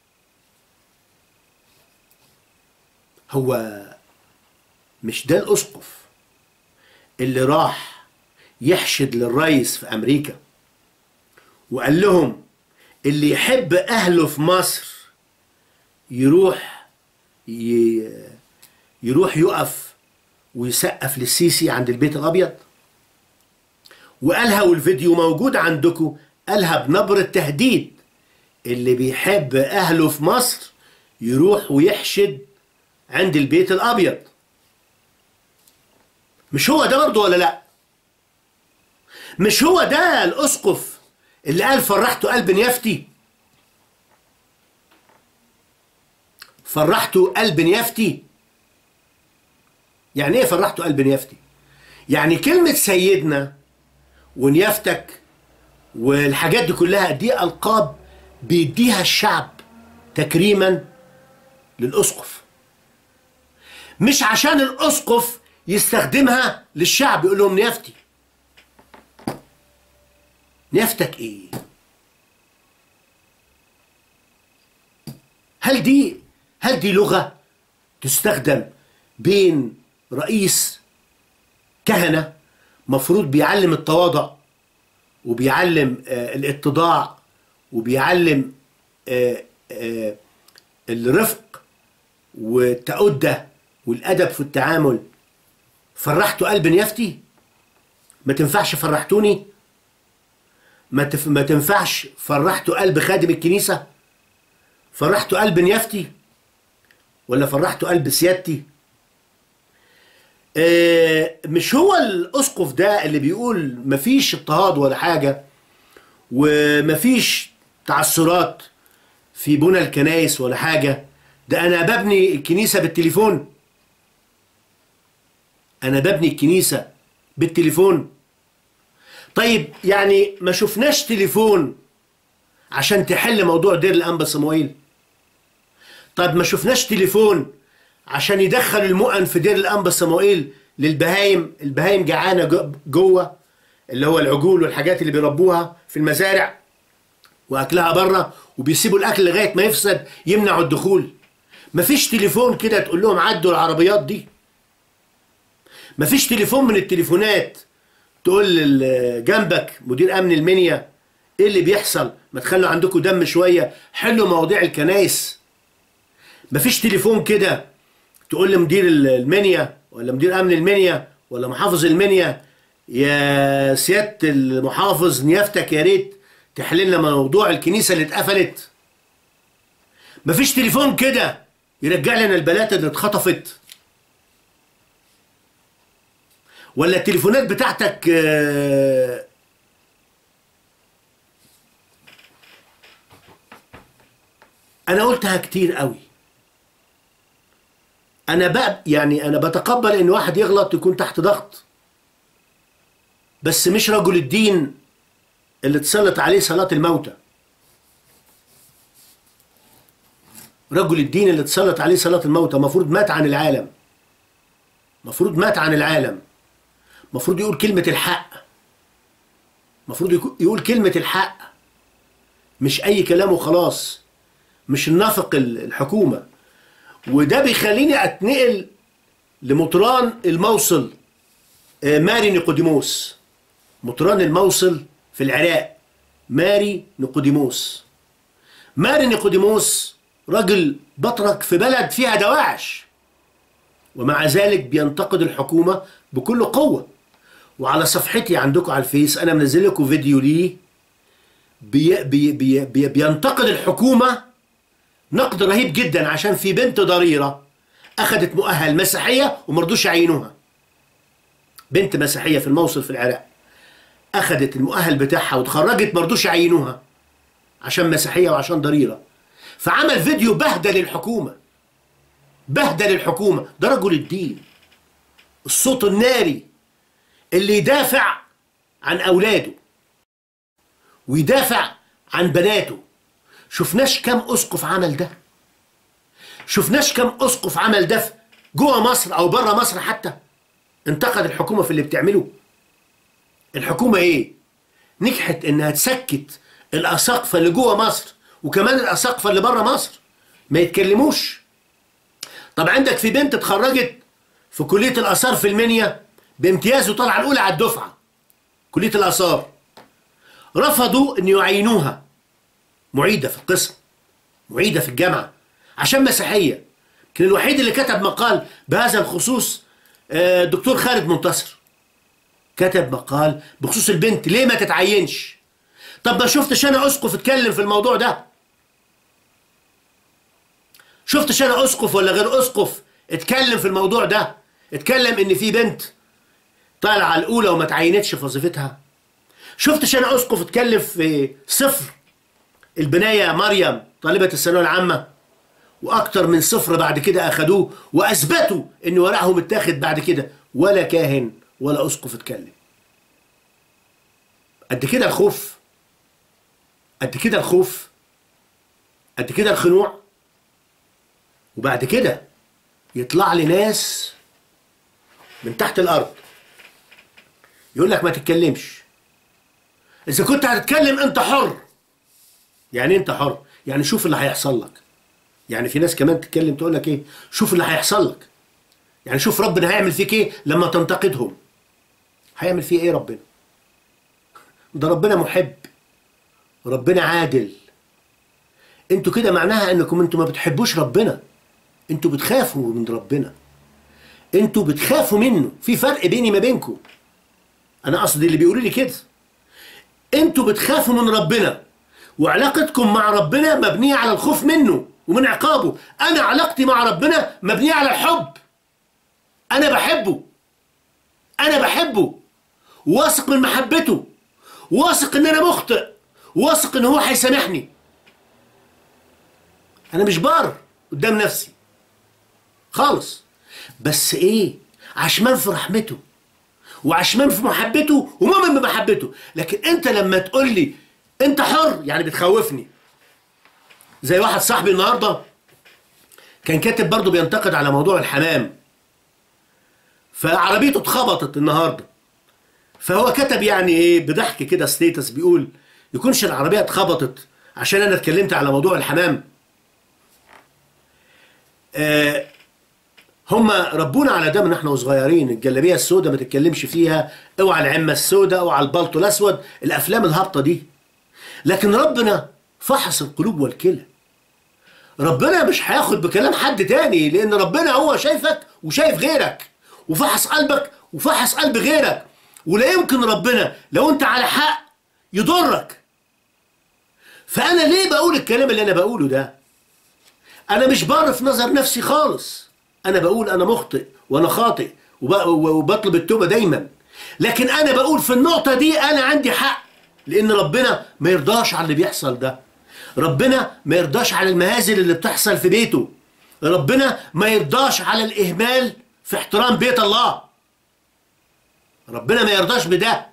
هو مش ده الأسقف اللي راح يحشد للرئيس في أمريكا وقال لهم اللي يحب أهله في مصر يروح ي... يروح يقف ويسقف للسيسي عند البيت الأبيض؟ وقالها والفيديو موجود عندكم، قالها بنبرة تهديد، اللي بيحب أهله في مصر يروح ويحشد عند البيت الأبيض. مش هو ده برضه ولا لا؟ مش هو ده الاسقف اللي قال فرحت قلب يفتي؟ فرحت قلب يفتي. يعني ايه فرحت قلب يفتي؟ يعني كلمة سيدنا ونيافتك والحاجات دي كلها دي ألقاب بيديها الشعب تكريما للأسقف، مش عشان الأسقف يستخدمها للشعب يقول لهم نيافتي. نيافتك ايه؟ هل دي هل دي لغة تستخدم بين رئيس كهنة مفروض بيعلم التواضع وبيعلم آه الاتضاع وبيعلم آه آه الرفق والتأدة والأدب في التعامل؟ فرحتوا قلب يفتي؟ ما تنفعش فرحتوني؟ ما, تف... ما تنفعش فرحتوا قلب خادم الكنيسة؟ فرحتوا قلب يفتي ولا فرحتوا قلب سيادتي؟ آه مش هو الأسقف ده اللي بيقول مفيش اضطهاد ولا حاجة ومفيش تعثرات في بنى الكنائس ولا حاجة؟ ده أنا ببني الكنيسة بالتليفون. أنا ببني الكنيسة بالتليفون. طيب يعني ما شفناش تليفون عشان تحل موضوع دير الأنبا صموئيل؟ طيب ما شفناش تليفون عشان يدخل المؤن في دير الأنبا صموئيل للبهايم؟ البهايم جعانة جوه، اللي هو العجول والحاجات اللي بيربوها في المزارع وأكلها بره، وبيسيبوا الأكل لغاية ما يفسد يمنعوا الدخول. مفيش تليفون كده تقول لهم عدوا العربيات دي؟ مفيش تليفون من التليفونات تقول جنبك مدير أمن المنيا إيه اللي بيحصل؟ ما تخلوا عندكم دم شوية، حلوا مواضيع الكنايس. مفيش تليفون كده تقول لمدير المنيا ولا مدير أمن المنيا ولا محافظ المنيا يا سيادة المحافظ نيافتك يا ريت تحل لنا موضوع الكنيسة اللي اتقفلت. مفيش تليفون كده يرجع لنا البنات اللي اتخطفت. ولا التليفونات بتاعتك آه انا قلتها كتير قوي. انا بقى يعني انا بتقبل ان واحد يغلط يكون تحت ضغط، بس مش رجل الدين اللي تسلط عليه صلاة الموتى. رجل الدين اللي تسلط عليه صلاة الموتى مفروض مات عن العالم، مفروض مات عن العالم، مفروض يقول كلمة الحق، مفروض يقول كلمة الحق، مش أي كلام وخلاص، مش النافق الحكومة. وده بيخليني أتنقل لمطران الموصل ماري نيقوديموس. مطران الموصل في العراق ماري نيقوديموس. ماري نيقوديموس راجل بطرك في بلد فيها دواعش، ومع ذلك بينتقد الحكومة بكل قوة. وعلى صفحتي عندكم على الفيس أنا منزل لكم فيديو ليه بي بي بي بي بينتقد الحكومة نقد رهيب جدا عشان في بنت ضريرة أخذت مؤهل مسيحية ومرضوش يعينوها. بنت مسيحية في الموصل في العراق أخذت المؤهل بتاعها وتخرجت مرضوش يعينوها عشان مسيحية وعشان ضريرة. فعمل فيديو بهدل الحكومة، بهدل الحكومة. ده رجل الدين، الصوت الناري اللي يدافع عن أولاده ويدافع عن بناته. شفناش كم أسقف عمل ده؟ شفناش كم أسقف عمل ده جوه مصر أو بره مصر حتى انتقد الحكومة في اللي بتعمله؟ الحكومة إيه؟ نجحت إنها تسكت الأساقفة اللي جوه مصر وكمان الأساقفة اللي بره مصر ما يتكلموش. طب عندك في بنت اتخرجت في كلية الآثار في المنيا بامتياز وطالعة الأولى على الدفعة، كلية الآثار، رفضوا إن يعينوها معيدة في القسم، معيدة في الجامعة عشان مسيحية. كان الوحيد اللي كتب مقال بهذا الخصوص دكتور خالد منتصر، كتب مقال بخصوص البنت ليه ما تتعينش. طب ما شفتش أنا أسقف اتكلم في الموضوع ده؟ شفتش أنا أسقف ولا غير أسقف اتكلم في الموضوع ده؟ اتكلم إن في بنت طالعه الاولى وما تعينتش في وظيفتها؟ شفتش انا اسقف اتكلم في صفر البنايه مريم طالبه الثانويه العامه، واكتر من صفر بعد كده اخدوه واثبتوا ان ورقهم اتاخد بعد كده، ولا كاهن ولا اسقف اتكلم. قد كده الخوف، قد كده الخوف، قد كده الخنوع. وبعد كده يطلع لي ناس من تحت الارض يقول لك ما تتكلمش، اذا كنت هتتكلم انت حر. يعني انت حر، يعني شوف اللي هيحصل لك. يعني في ناس كمان تتكلم تقول لك ايه، شوف اللي هيحصل لك، يعني شوف ربنا هيعمل فيك ايه لما تنتقدهم. هيعمل فيه ايه ربنا؟ ده ربنا محب، ربنا عادل. انتوا كده معناها انكم انتوا ما بتحبوش ربنا، انتوا بتخافوا من ربنا، انتوا بتخافوا منه. في فرق بيني ما بينكم، انا قصدي اللي بيقولوا لي كده. انتوا بتخافوا من ربنا، وعلاقتكم مع ربنا مبنية على الخوف منه ومن عقابه. انا علاقتي مع ربنا مبنية على الحب. انا بحبه، انا بحبه، واثق من محبته، واثق ان انا مخطئ، واثق ان هو هيسامحني. انا مش بار قدام نفسي خالص، بس ايه، عشمان في رحمته وعشمان في محبته ومؤمن بمحبته. لكن انت لما تقول لي انت حر، يعني بتخوفني. زي واحد صاحبي النهارده كان كاتب برضه بينتقد على موضوع الحمام، فعربيته اتخبطت النهارده، فهو كتب يعني ايه بضحك كده ستيتس بيقول يكونش العربيه اتخبطت عشان انا اتكلمت على موضوع الحمام. آه هم ربونا على ده من احنا وصغيرين. الجلابيه السوداء ما تتكلمش فيها، اوعى العمه السوداء، اوعى البلطو الاسود، الافلام الهابطه دي. لكن ربنا فحص القلوب والكلى. ربنا مش هياخد بكلام حد تاني، لان ربنا هو شايفك وشايف غيرك، وفحص قلبك وفحص قلب غيرك. ولا يمكن ربنا لو انت على حق يضرك. فانا ليه بقول الكلام اللي انا بقوله ده؟ انا مش بعرف نظر نفسي خالص، انا بقول انا مخطئ وانا خاطئ وبطلب التوبه دايما. لكن انا بقول في النقطه دي انا عندي حق، لان ربنا ما يرضاش على اللي بيحصل ده. ربنا ما يرضاش على المهازل اللي بتحصل في بيته. ربنا ما يرضاش على الاهمال في احترام بيت الله. ربنا ما يرضاش بده.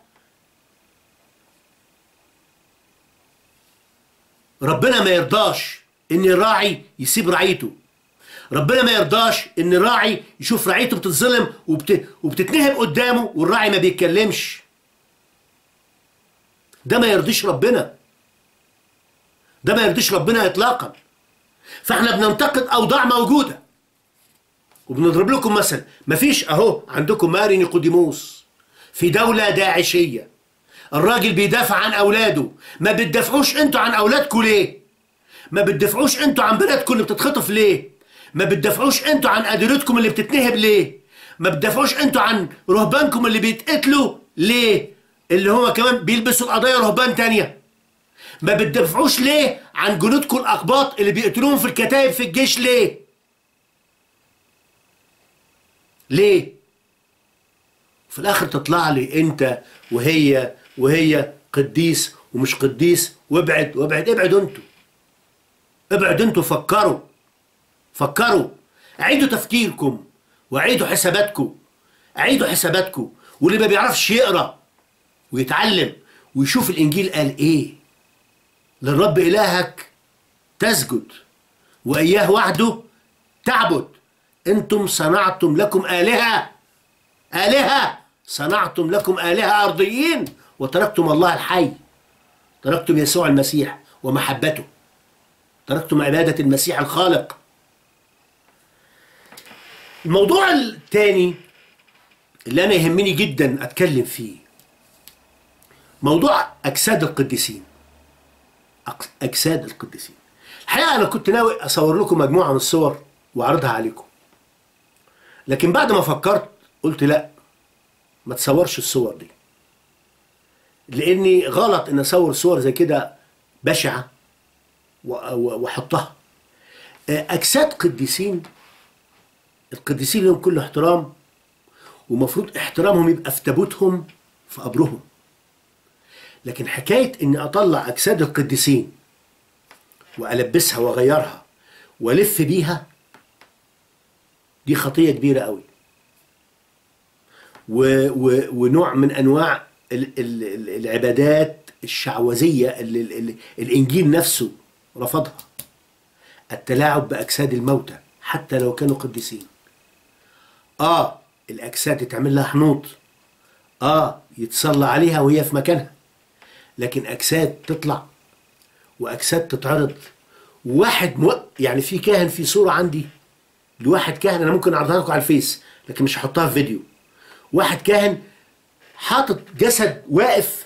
ربنا ما يرضاش ان الراعي يسيب رعيته. ربنا ما يرضاش ان الراعي يشوف رعيته بتتظلم وبت... وبتتنهب قدامه والراعي ما بيتكلمش. ده ما يرضيش ربنا، ده ما يرضيش ربنا اطلاقا. فاحنا بننتقد اوضاع موجوده وبنضرب لكم مثل. مفيش اهو عندكم ماري نيقوديموس في دوله داعشيه، الراجل بيدافع عن اولاده. ما بتدافعوش انتوا عن اولادكم ليه؟ ما بتدافعوش انتوا عن بلادكم اللي بتتخطف ليه؟ ما بتدافعوش انتوا عن قدرتكم اللي بتتنهب ليه؟ ما بتدافعوش انتوا عن رهبانكم اللي بيتقتلوا ليه؟ اللي هو كمان بيلبسوا القضايا رهبان تانية. ما بتدافعوش ليه عن جنودكم الاقباط اللي بيقتلوهم في الكتائب في الجيش ليه؟ ليه؟ في الاخر تطلع لي انت وهي وهي قديس ومش قديس، وابعد وابعد. ابعدوا انتوا، ابعدوا انتوا. فكروا فكروا، اعيدوا تفكيركم واعيدوا حساباتكم، اعيدوا حساباتكم. واللي ما بيعرفش يقرا ويتعلم ويشوف الانجيل قال ايه. للرب الهك تسجد واياه وحده تعبد. انتم صنعتم لكم الهه، الهه صنعتم لكم الهه ارضيين وتركتم الله الحي. تركتم يسوع المسيح ومحبته، تركتم عباده المسيح الخالق. الموضوع الثاني اللي انا يهمني جدا اتكلم فيه موضوع اجساد القديسين. اجساد القديسين. الحقيقه انا كنت ناوي اصور لكم مجموعه من الصور واعرضها عليكم، لكن بعد ما فكرت قلت لا، ما تصورش الصور دي، لاني غلط ان اصور صور زي كده بشعه واحطها. اجساد قديسين، القديسين لهم كل احترام ومفروض احترامهم يبقى في تابوتهم في قبرهم. لكن حكاية اني اطلع اجساد القديسين والبسها واغيرها والف بيها، دي خطية كبيرة قوي، و و ونوع من انواع ال ال ال العبادات الشعوذية اللي ال ال الانجيل نفسه رفضها. التلاعب باجساد الموتى حتى لو كانوا قديسين. اه الاجساد يتعمل لها حنوط، اه يتصلى عليها وهي في مكانها، لكن اجساد تطلع واجساد تتعرض. واحد مو... يعني في كاهن، في صورة عندي لواحد كاهن، انا ممكن اعرضها لكم على الفيس لكن مش هحطها في فيديو. واحد كاهن حاطط جسد واقف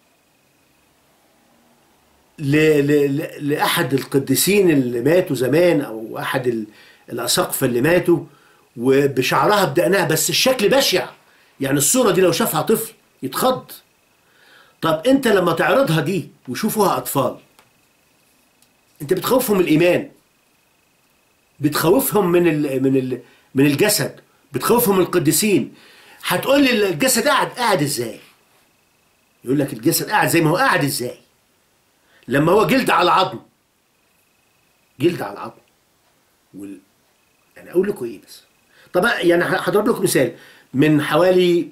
ل... ل... ل... لاحد القديسين اللي ماتوا زمان، او احد ال... الاساقفه اللي ماتوا، وبشعرها بدقنها، بس الشكل بشع. يعني الصورة دي لو شافها طفل يتخض. طب انت لما تعرضها دي ويشوفوها اطفال، انت بتخوفهم الايمان، بتخوفهم من ال من ال من الجسد، بتخوفهم من القديسين. هتقول لي الجسد قاعد قاعد ازاي؟ يقول لك الجسد قاعد زي ما هو قاعد ازاي؟ لما هو جلد على عظم، جلد على عظم. وال... يعني اقول لكم ايه بس؟ طب يعني هضرب لكم مثال. من حوالي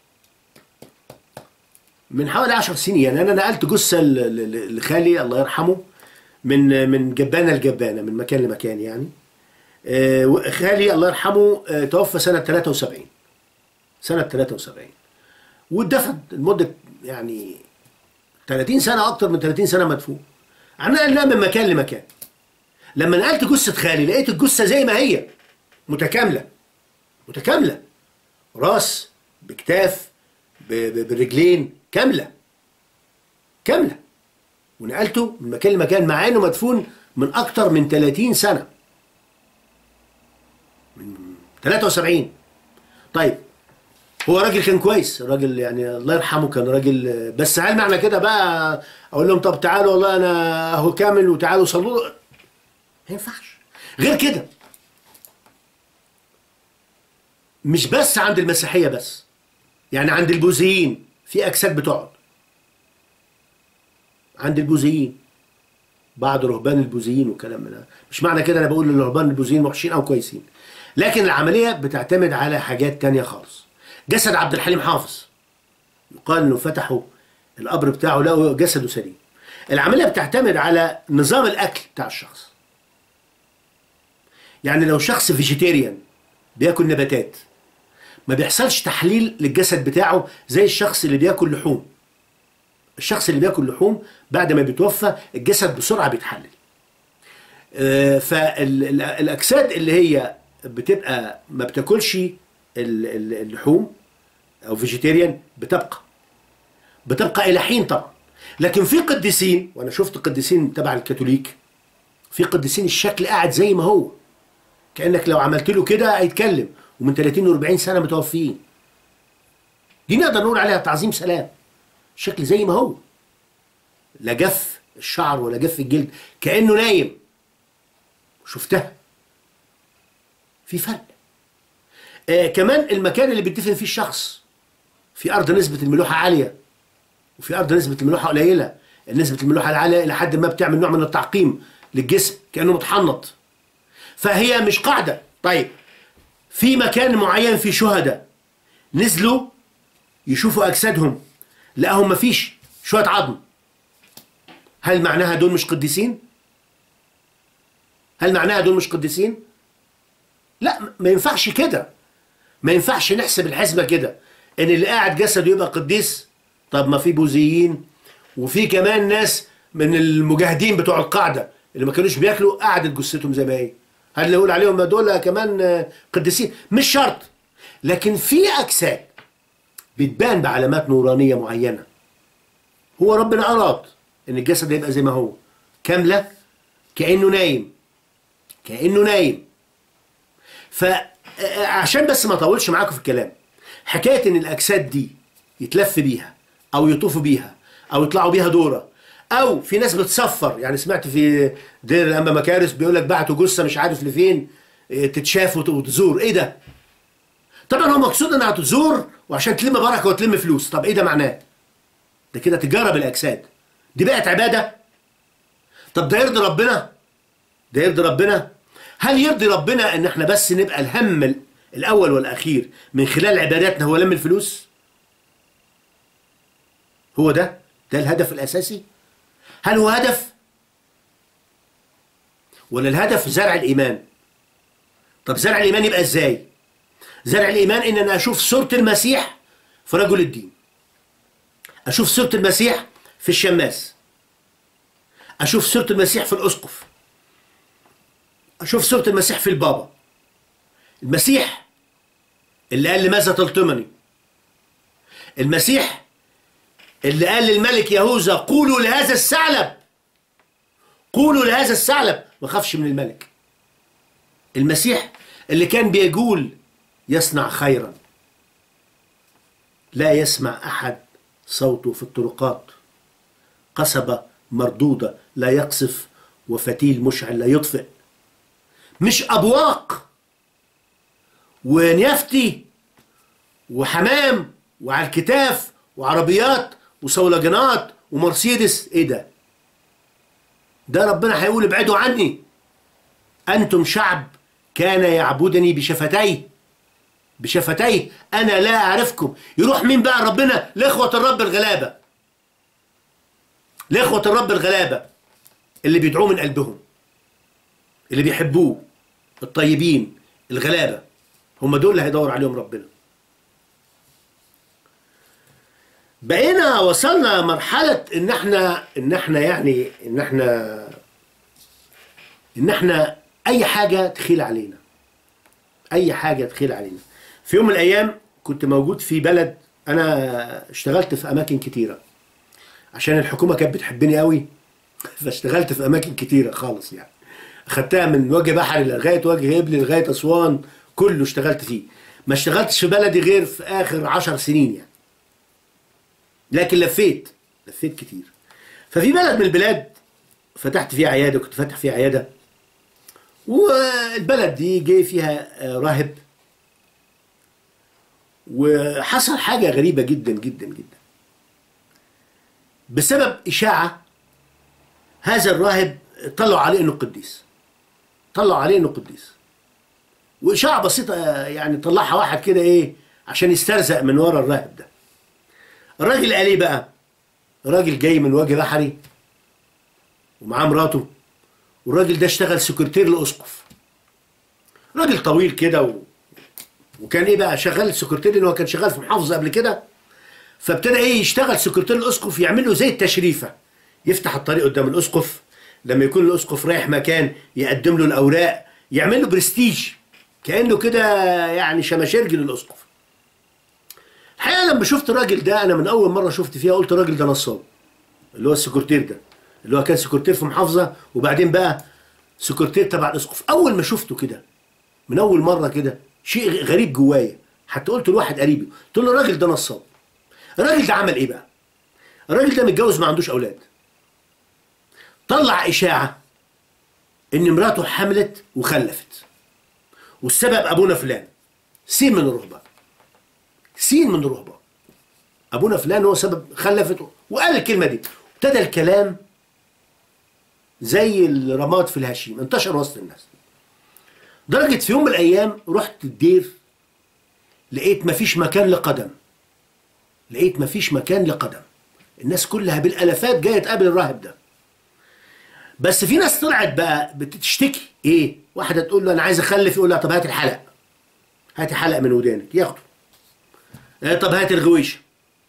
من حوالي عشر سنين، يعني انا نقلت جثه لخالي الله يرحمه من من جبانه لجبانه، من مكان لمكان يعني. آه خالي الله يرحمه آه توفى سنه ثلاثة وسبعين، سنه ثلاثة وسبعين، واتدفن لمده يعني ثلاثين سنه، اكتر من ثلاثين سنه مدفون. انا نقلناه من مكان لمكان. لما نقلت جثه خالي لقيت الجثه زي ما هي، متكامله متكامله، راس بكتاف برجلين، كامله كامله. ونقلته من مكان لمكان مع انه مدفون من اكتر من ثلاثين سنه، من ثلاثة وسبعين. طيب هو راجل كان كويس، راجل يعني الله يرحمه كان راجل، بس هل معنى كده بقى اقول لهم طب تعالوا والله انا اهو كامل وتعالوا صلوا؟ ما ينفعش. غير كده مش بس عند المسيحيه بس، يعني عند البوذيين في اجساد بتقعد. عند البوذيين، بعض رهبان البوذيين وكلام من هذا. مش معنى كده انا بقول ان الرهبان البوذيين وحشين او كويسين، لكن العمليه بتعتمد على حاجات تانية خالص. جسد عبد الحليم حافظ يقال انه فتحوا القبر بتاعه لقوا جسده سليم. العمليه بتعتمد على نظام الاكل بتاع الشخص. يعني لو شخص فيجيتيريان بياكل نباتات، ما بيحصلش تحليل للجسد بتاعه زي الشخص اللي بياكل لحوم. الشخص اللي بياكل لحوم بعد ما بيتوفى الجسد بسرعه بيتحلل. فالاجساد اللي هي بتبقى ما بتاكلش اللحوم او فيجيتيريان بتبقى بتبقى الى حين طبعا. لكن في قديسين، وانا شفت قديسين تبع الكاثوليك، في قديسين الشكل قاعد زي ما هو، كانك لو عملت له كده هيتكلم، ومن ثلاثين وأربعين سنه متوفيين. دي نقدر نقول عليها تعظيم سلام. الشكل زي ما هو، لا جف الشعر ولا جف الجلد، كانه نايم. شفتها، في فرق. آه كمان المكان اللي بيدفن فيه الشخص، في ارض نسبه الملوحه عاليه وفي ارض نسبه الملوحه قليله. نسبه الملوحه العاليه الى حد ما بتعمل نوع من التعقيم للجسم كانه متحنط، فهي مش قاعده. طيب في مكان معين في شهداء نزلوا يشوفوا اجسادهم لقاهم مفيش شويه عظم، هل معناها دول مش قديسين؟ هل معناها دول مش قديسين؟ لا، ما ينفعش كده. ما ينفعش نحسب الحسبه كده ان اللي قاعد جسده يبقى قديس. طب ما في بوذيين وفي كمان ناس من المجاهدين بتوع القاعده اللي ما كانوش بياكلوا قعدت جثتهم زي ما هي، هل نقول عليهم دول كمان قديسين؟ مش شرط. لكن في اجساد بتبان بعلامات نورانيه معينه، هو ربنا اراد ان الجسد يبقى زي ما هو، كامله، كانه نايم، كانه نايم. فعشان بس ما اطولش معاكم في الكلام، حكايه ان الاجساد دي يتلف بيها او يطوفوا بيها او يطلعوا بيها دوره، او في ناس بتصفر. يعني سمعت في دير الانبا مكارس بيقول لك بعتوا جثه مش عارف لفين تتشاف وتزور. ايه ده؟ طبعا هو مقصود انها تزور وعشان تلم بركه وتلم فلوس. طب ايه ده معناه؟ ده كده تجاره بالاجساد، دي بقت عباده. طب ده يرضي ربنا؟ ده يرضي ربنا؟ هل يرضي ربنا ان احنا بس نبقى الهم الاول والاخير من خلال عباداتنا هو لم الفلوس؟ هو ده ده الهدف الاساسي؟ هل هو هدف؟ ولا الهدف زرع الايمان؟ طب زرع الايمان يبقى ازاي؟ زرع الايمان ان انا اشوف صورة المسيح في رجل الدين، اشوف صورة المسيح في الشماس، اشوف صورة المسيح في الاسقف، اشوف صورة المسيح في البابا. المسيح اللي قال لماذا تلطمني، المسيح اللي قال للملك يهوذا قولوا لهذا الثعلب، قولوا لهذا الثعلب ما خافش من الملك. المسيح اللي كان بيقول يصنع خيرا، لا يسمع أحد صوته في الطرقات، قصبة مردودة لا يقصف، وفتيل مشعل لا يطفئ. مش أبواق ونيافتي وحمام وعلى الكتاف وعربيات وصولجانات ومرسيدس. ايه ده؟ ده ربنا هيقول ابعدوا عني، انتم شعب كان يعبدني بشفتيه، بشفتيه انا لا اعرفكم. يروح مين بقى ربنا؟ لاخوة الرب الغلابة، لاخوة الرب الغلابة اللي بيدعوه من قلبهم، اللي بيحبوه، الطيبين الغلابة، هم دول اللي هيدور عليهم ربنا. بقينا وصلنا مرحلة ان احنا ان احنا يعني ان احنا ان احنا اي حاجة تخيل علينا، اي حاجة تخيل علينا. في يوم من الايام كنت موجود في بلد، انا اشتغلت في اماكن كتيرة عشان الحكومة كانت بتحبني قوي، فاشتغلت في اماكن كتيرة خالص يعني. اخدتها من وجه بحري لغاية وجه هبلي لغاية اسوان، كله اشتغلت فيه. ما اشتغلتش في بلدي غير في اخر عشر سنين يعني، لكن لفيت لفيت كتير. ففي بلد من البلاد فتحت فيها عيادة، كنت فاتح فيها عيادة، والبلد دي جاي فيها راهب، وحصل حاجة غريبة جدا جدا جدا. بسبب إشاعة هذا الراهب طلعوا عليه إنه قديس، طلعوا عليه إنه قديس، وإشاعة بسيطة يعني طلعها واحد كده إيه عشان يسترزق من ورا الراهب ده. الراجل قال ايه بقى؟ الراجل جاي من وجه بحري ومعاه مراته، والراجل ده اشتغل سكرتير لاسقف، راجل طويل كده و... وكان ايه بقى شغال سكرتير لانه كان شغال في محافظه قبل كده، فابتدى ايه يشتغل سكرتير الاسقف، يعمل له زي التشريفه، يفتح الطريق قدام الاسقف، لما يكون الاسقف رايح مكان يقدم له الاوراق، يعمل له برستيج كانه كده يعني شماشرجي للاسقف. الحقيقه لما شفت الراجل ده، انا من اول مره شفت فيها قلت الراجل ده نصاب، اللي هو السكرتير ده، اللي هو كان سكرتير في محافظه وبعدين بقى سكرتير تبع الاسقف. اول ما شفته كده من اول مره كده شيء غريب جوايا، حتى قلت لواحد قريبي، قلت له الراجل ده نصاب. الراجل ده عمل ايه بقى؟ الراجل ده متجوز ما عندوش اولاد، طلع اشاعه ان مراته حملت وخلفت، والسبب ابونا فلان، سين من الرهبان، سين من الرهبان، ابونا فلان هو سبب خلفته، وقال الكلمه دي. ابتدى الكلام زي الرماد في الهشيم، انتشر وسط الناس، درجه في يوم من الايام رحت الدير، لقيت مفيش مكان لقدم، لقيت مفيش مكان لقدم، الناس كلها بالالافات جايه تقابل الراهب ده. بس في ناس طلعت بقى بتشتكي ايه، واحده تقول له انا عايز اخلف، يقول لها طب هات الحلق، هاتي حلق من ودانك، ياخده. اه طب هات الغويشه.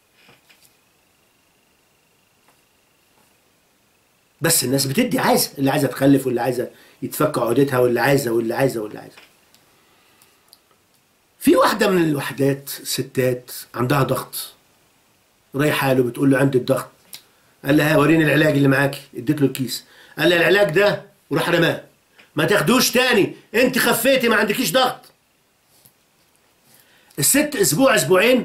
بس الناس بتدي، عايزه، اللي عايزه تخلف واللي عايزه يتفك عقدتها واللي عايزه واللي عايزه واللي عايزه. في واحده من الوحدات ستات عندها ضغط، رايحه له بتقول له عندي الضغط، قال لها وريني العلاج اللي معاكي، اديت له الكيس، قال لها العلاج ده وراح رماه، ما تاخدوش تاني، انت خفيتي ما عندكيش ضغط. الست اسبوع اسبوعين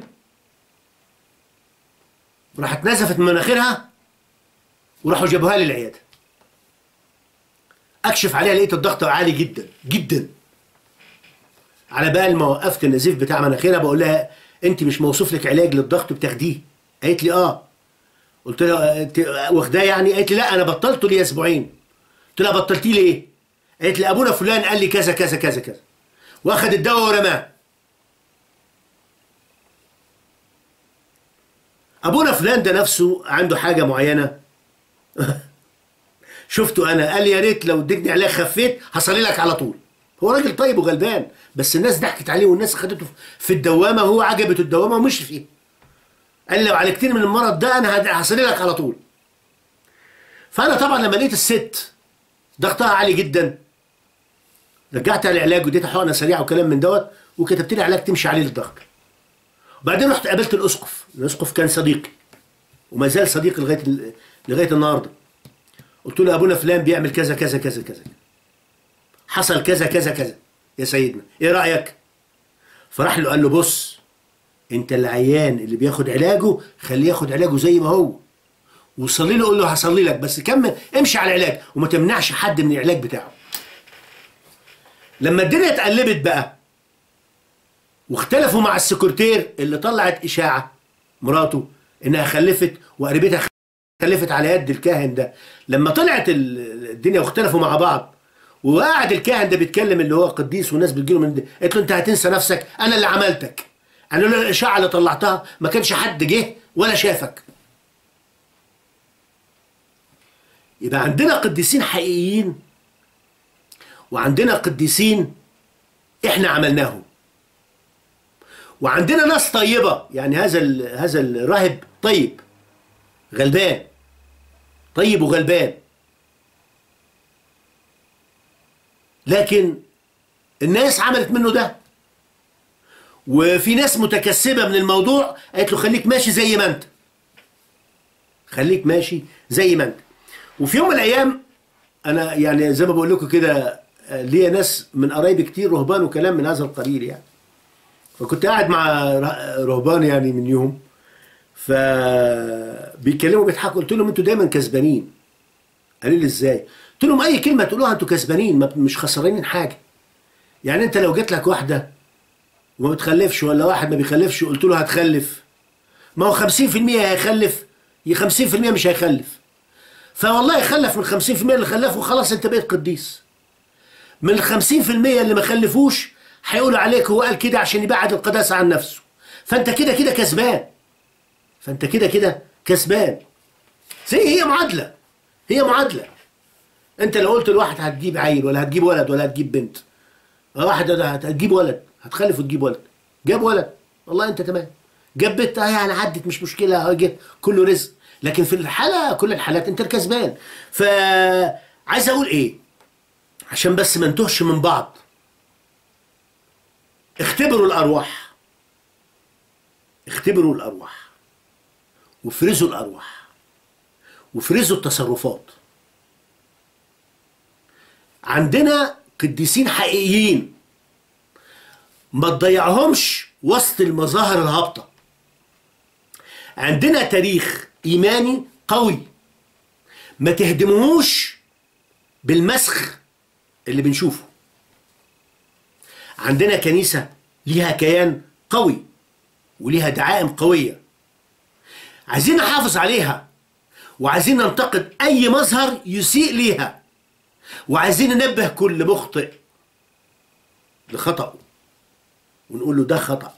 راحت نزفت من مناخيرها، وراحوا جابوها لي العياده. اكشف عليها لقيت الضغط عالي جدا جدا. على بال ما وقفت النزيف بتاع مناخيرها بقول لها انت مش موصوف لك علاج للضغط بتاخديه؟ قالت لي اه. قلت لها انت واخداه يعني؟ قالت لي لا انا بطلته لي اسبوعين. قلت لها بطلتيه ليه؟ قالت لي ابونا فلان قال لي كذا كذا كذا كذا، واخد الدواء ورماه. ابونا فلان ده نفسه عنده حاجه معينه شفته انا، قال لي يا ريت لو اديتني علاج خفيت هصلي لك على طول. هو راجل طيب وغلبان، بس الناس ضحكت عليه والناس خدته في الدوامه، وهو عجبته الدوامه ومشي فيها. قال لي لو عالجتني من المرض ده انا هصلي لك على طول. فانا طبعا لما لقيت الست ضغطها عالي جدا رجعت على العلاج واديتها حقنه سريعه وكلام من دوت، وكتبت لي علاج تمشي عليه للضغط. وبعدين رحت قابلت الاسقف، الاسقف كان صديقي وما زال صديقي لغايه لغايه النهارده. قلت له ابونا فلان بيعمل كذا كذا كذا كذا، حصل كذا كذا كذا يا سيدنا، ايه رايك؟ فراح له قال له بص، انت العيان اللي بياخد علاجه خليه ياخد علاجه زي ما هو، وصلي له قول له هصلي لك، بس كمل امشي على العلاج وما تمنعش حد من العلاج بتاعه. لما الدنيا اتقلبت بقى واختلفوا مع السكرتير اللي طلعت اشاعه مراته انها خلفت وقريبتها خلفت على يد الكاهن ده، لما طلعت الدنيا واختلفوا مع بعض وقعد الكاهن ده بيتكلم اللي هو قديس والناس بتجيله من ده، قلت له انت هتنسى نفسك، انا اللي عملتك، انا لولا الاشاعه اللي طلعتها ما كانش حد جه ولا شافك. يبقى عندنا قديسين حقيقيين وعندنا قديسين احنا عملناهم، وعندنا ناس طيبه، يعني هذا هذا الراهب طيب غلبان، طيب وغلبان، لكن الناس عملت منه ده. وفي ناس متكسبه من الموضوع قالت له خليك ماشي زي ما انت، خليك ماشي زي ما انت. وفي يوم من الايام انا يعني زي ما بقول لكم كده ليا ناس من قرايبي كتير رهبان وكلام من هذا القبيل يعني، فكنت قاعد مع رهبان يعني من يوم فبيتكلموا بيضحكوا، قلت لهم انتوا دايما كسبانين. قالوا لي ازاي؟ قلت لهم اي كلمه تقولوها انتوا كسبانين، مش خسرانين حاجه. يعني انت لو جت لك واحده وما بتخلفش ولا واحد ما بيخلفش قلت له هتخلف، ما هو خمسين في المية هيخلف يا خمسين في المية مش هيخلف، فوالله يخلف من خمسين في المية اللي خلفه خلاص انت بقيت قديس. من ال خمسين في المية اللي ما خلفوش هيقولوا عليك هو قال كده عشان يبعد القداسه عن نفسه، فانت كده كده كسبان، فانت كده كده كسبان. زي هي معادله، هي معادله. انت لو قلت لواحد هتجيب عيل ولا هتجيب ولد ولا هتجيب بنت، واحد هتجيب ولد هتخلف وتجيب ولد، جاب ولد والله انت تمام، جاب بنت اه يعني عدت مش مشكله اه جه كله رزق، لكن في الحاله كل الحالات انت الكسبان. فعايز اقول ايه عشان بس ما نتوهش من بعض، اختبروا الارواح، اختبروا الارواح وافرزوا الارواح وافرزوا التصرفات. عندنا قديسين حقيقيين ما تضيعهمش وسط المظاهر الهابطه. عندنا تاريخ ايماني قوي ما تهدموهوش بالمسخ اللي بنشوفه. عندنا كنيسه ليها كيان قوي وليها دعائم قويه، عايزين نحافظ عليها وعايزين ننتقد اي مظهر يسيء ليها، وعايزين ننبه كل مخطئ لخطأه ونقول له ده خطأ.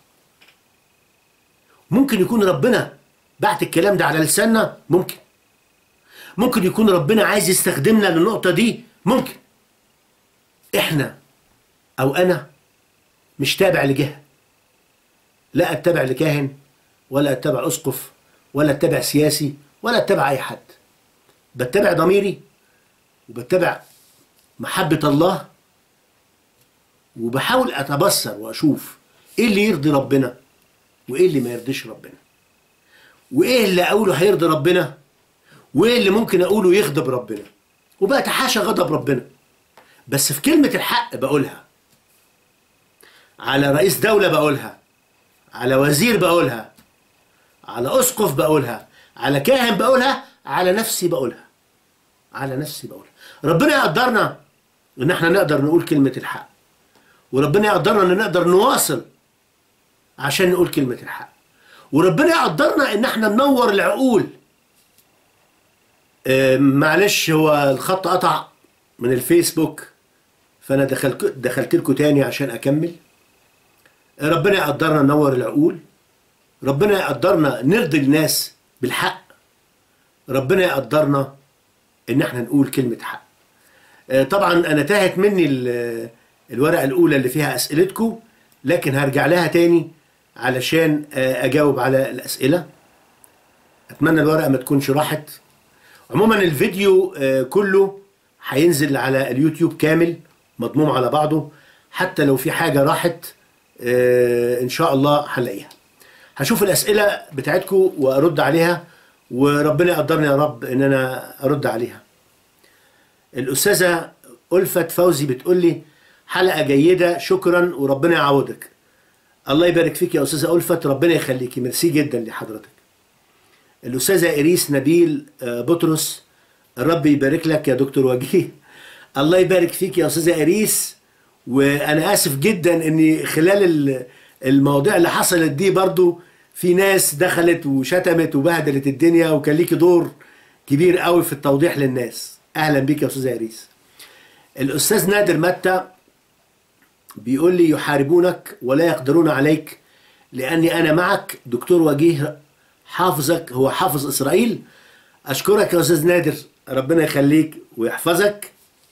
ممكن يكون ربنا بعت الكلام ده على لساننا، ممكن ممكن يكون ربنا عايز يستخدمنا للنقطة دي، ممكن. احنا او انا مش تابع لجهة، لا اتبع لكاهن ولا اتبع اسقف ولا اتبع سياسي ولا اتبع اي حد، بتبع ضميري وبتبع محبة الله، وبحاول اتبصر واشوف ايه اللي يرضي ربنا وايه اللي ما يرضيش ربنا، وايه اللي اقوله هيرضي ربنا وايه اللي ممكن اقوله يغضب ربنا، وبتحاشى غضب ربنا. بس في كلمة الحق بقولها، على رئيس دولة بقولها، على وزير بقولها، على اسقف بقولها، على كاهن بقولها، على نفسي بقولها، على نفسي بقولها. ربنا يقدرنا ان احنا نقدر نقول كلمة الحق، وربنا يقدرنا ان نقدر نواصل عشان نقول كلمة الحق، وربنا يقدرنا ان احنا ننور العقول. اه معلش هو الخط قطع من الفيسبوك، فانا دخلت دخلت لكم تاني عشان اكمل. ربنا يقدرنا ننور العقول، ربنا يقدرنا نرضي الناس بالحق، ربنا يقدرنا ان احنا نقول كلمة حق. اه طبعا انا تاهت مني الورقة الاولى اللي فيها اسئلتكم، لكن هرجع لها تاني علشان اه اجاوب على الاسئلة. اتمنى الورقة ما تكونش راحت. عموما الفيديو اه كله هينزل على اليوتيوب كامل مضموم على بعضه، حتى لو في حاجة راحت اه ان شاء الله هنلاقيها. هشوف الاسئلة بتاعتكم وارد عليها، وربنا يقدرني يا رب ان انا ارد عليها. الاستاذة ألفت فوزي بتقول لي حلقة جيدة، شكرا وربنا يعوضك. الله يبارك فيك يا استاذة ألفت، ربنا يخليكي، ميرسي جدا لحضرتك. الاستاذة إيريس نبيل بطرس، الرب يبارك لك يا دكتور وجيه. الله يبارك فيك يا استاذة إيريس، وانا اسف جدا اني خلال المواضيع اللي حصلت دي برضو في ناس دخلت وشتمت وبهدلت الدنيا، وكان ليكي دور كبير قوي في التوضيح للناس. اهلا بيك يا استاذة إيريس. الاستاذ نادر متى بيقول لي يحاربونك ولا يقدرون عليك لاني انا معك. دكتور وجيه حافظك، هو حافظ اسرائيل. اشكرك يا استاذ نادر، ربنا يخليك ويحفظك.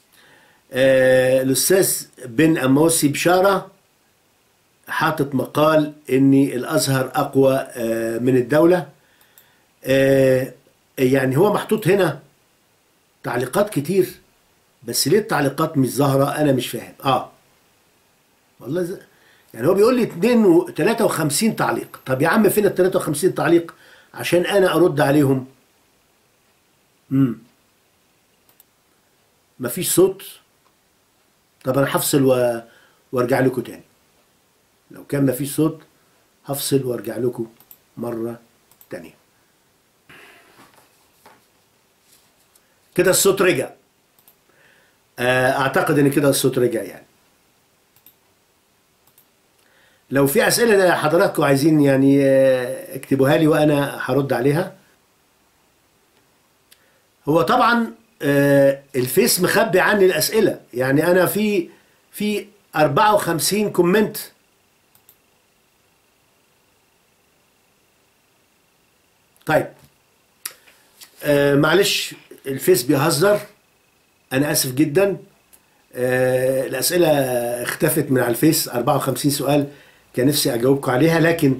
آه الاستاذ بن اموسي بشاره حاطط مقال اني الازهر اقوى آه من الدوله. آه يعني هو محطوط هنا تعليقات كتير، بس ليه التعليقات مش ظاهره؟ انا مش فاهم. اه والله زي... يعني هو بيقول لي اتنين و تلاتة وخمسين تعليق. طب يا عم فين ال تلاتة وخمسين تعليق عشان انا ارد عليهم؟ امم مفيش صوت. طب انا هفصل و... وارجع لكم تاني. لو كان مفيش صوت هفصل وارجع لكم مره تانيه. كده الصوت رجع. اعتقد ان كده الصوت رجع. يعني لو في اسئله حضراتكم عايزين يعني اكتبوها لي وانا هرد عليها. هو طبعا الفيس مخبي عني الاسئله، يعني انا في في أربعة وخمسين كومنت. طيب آه معلش الفيس بيهزر، انا اسف جدا. آه الاسئله اختفت من على الفيس، أربعة وخمسين سؤال كان نفسي اجاوبكم عليها، لكن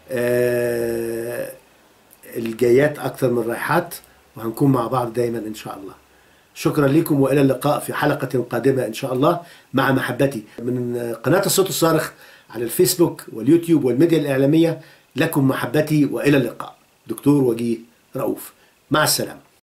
آه الجايات اكثر من الرايحات، وهنكون مع بعض دايما ان شاء الله. شكرا لكم والى اللقاء في حلقه قادمه ان شاء الله. مع محبتي من قناه الصوت الصارخ على الفيسبوك واليوتيوب والميديا الاعلاميه، لكم محبتي والى اللقاء. دكتور وجيه رؤوف، مع السلامه.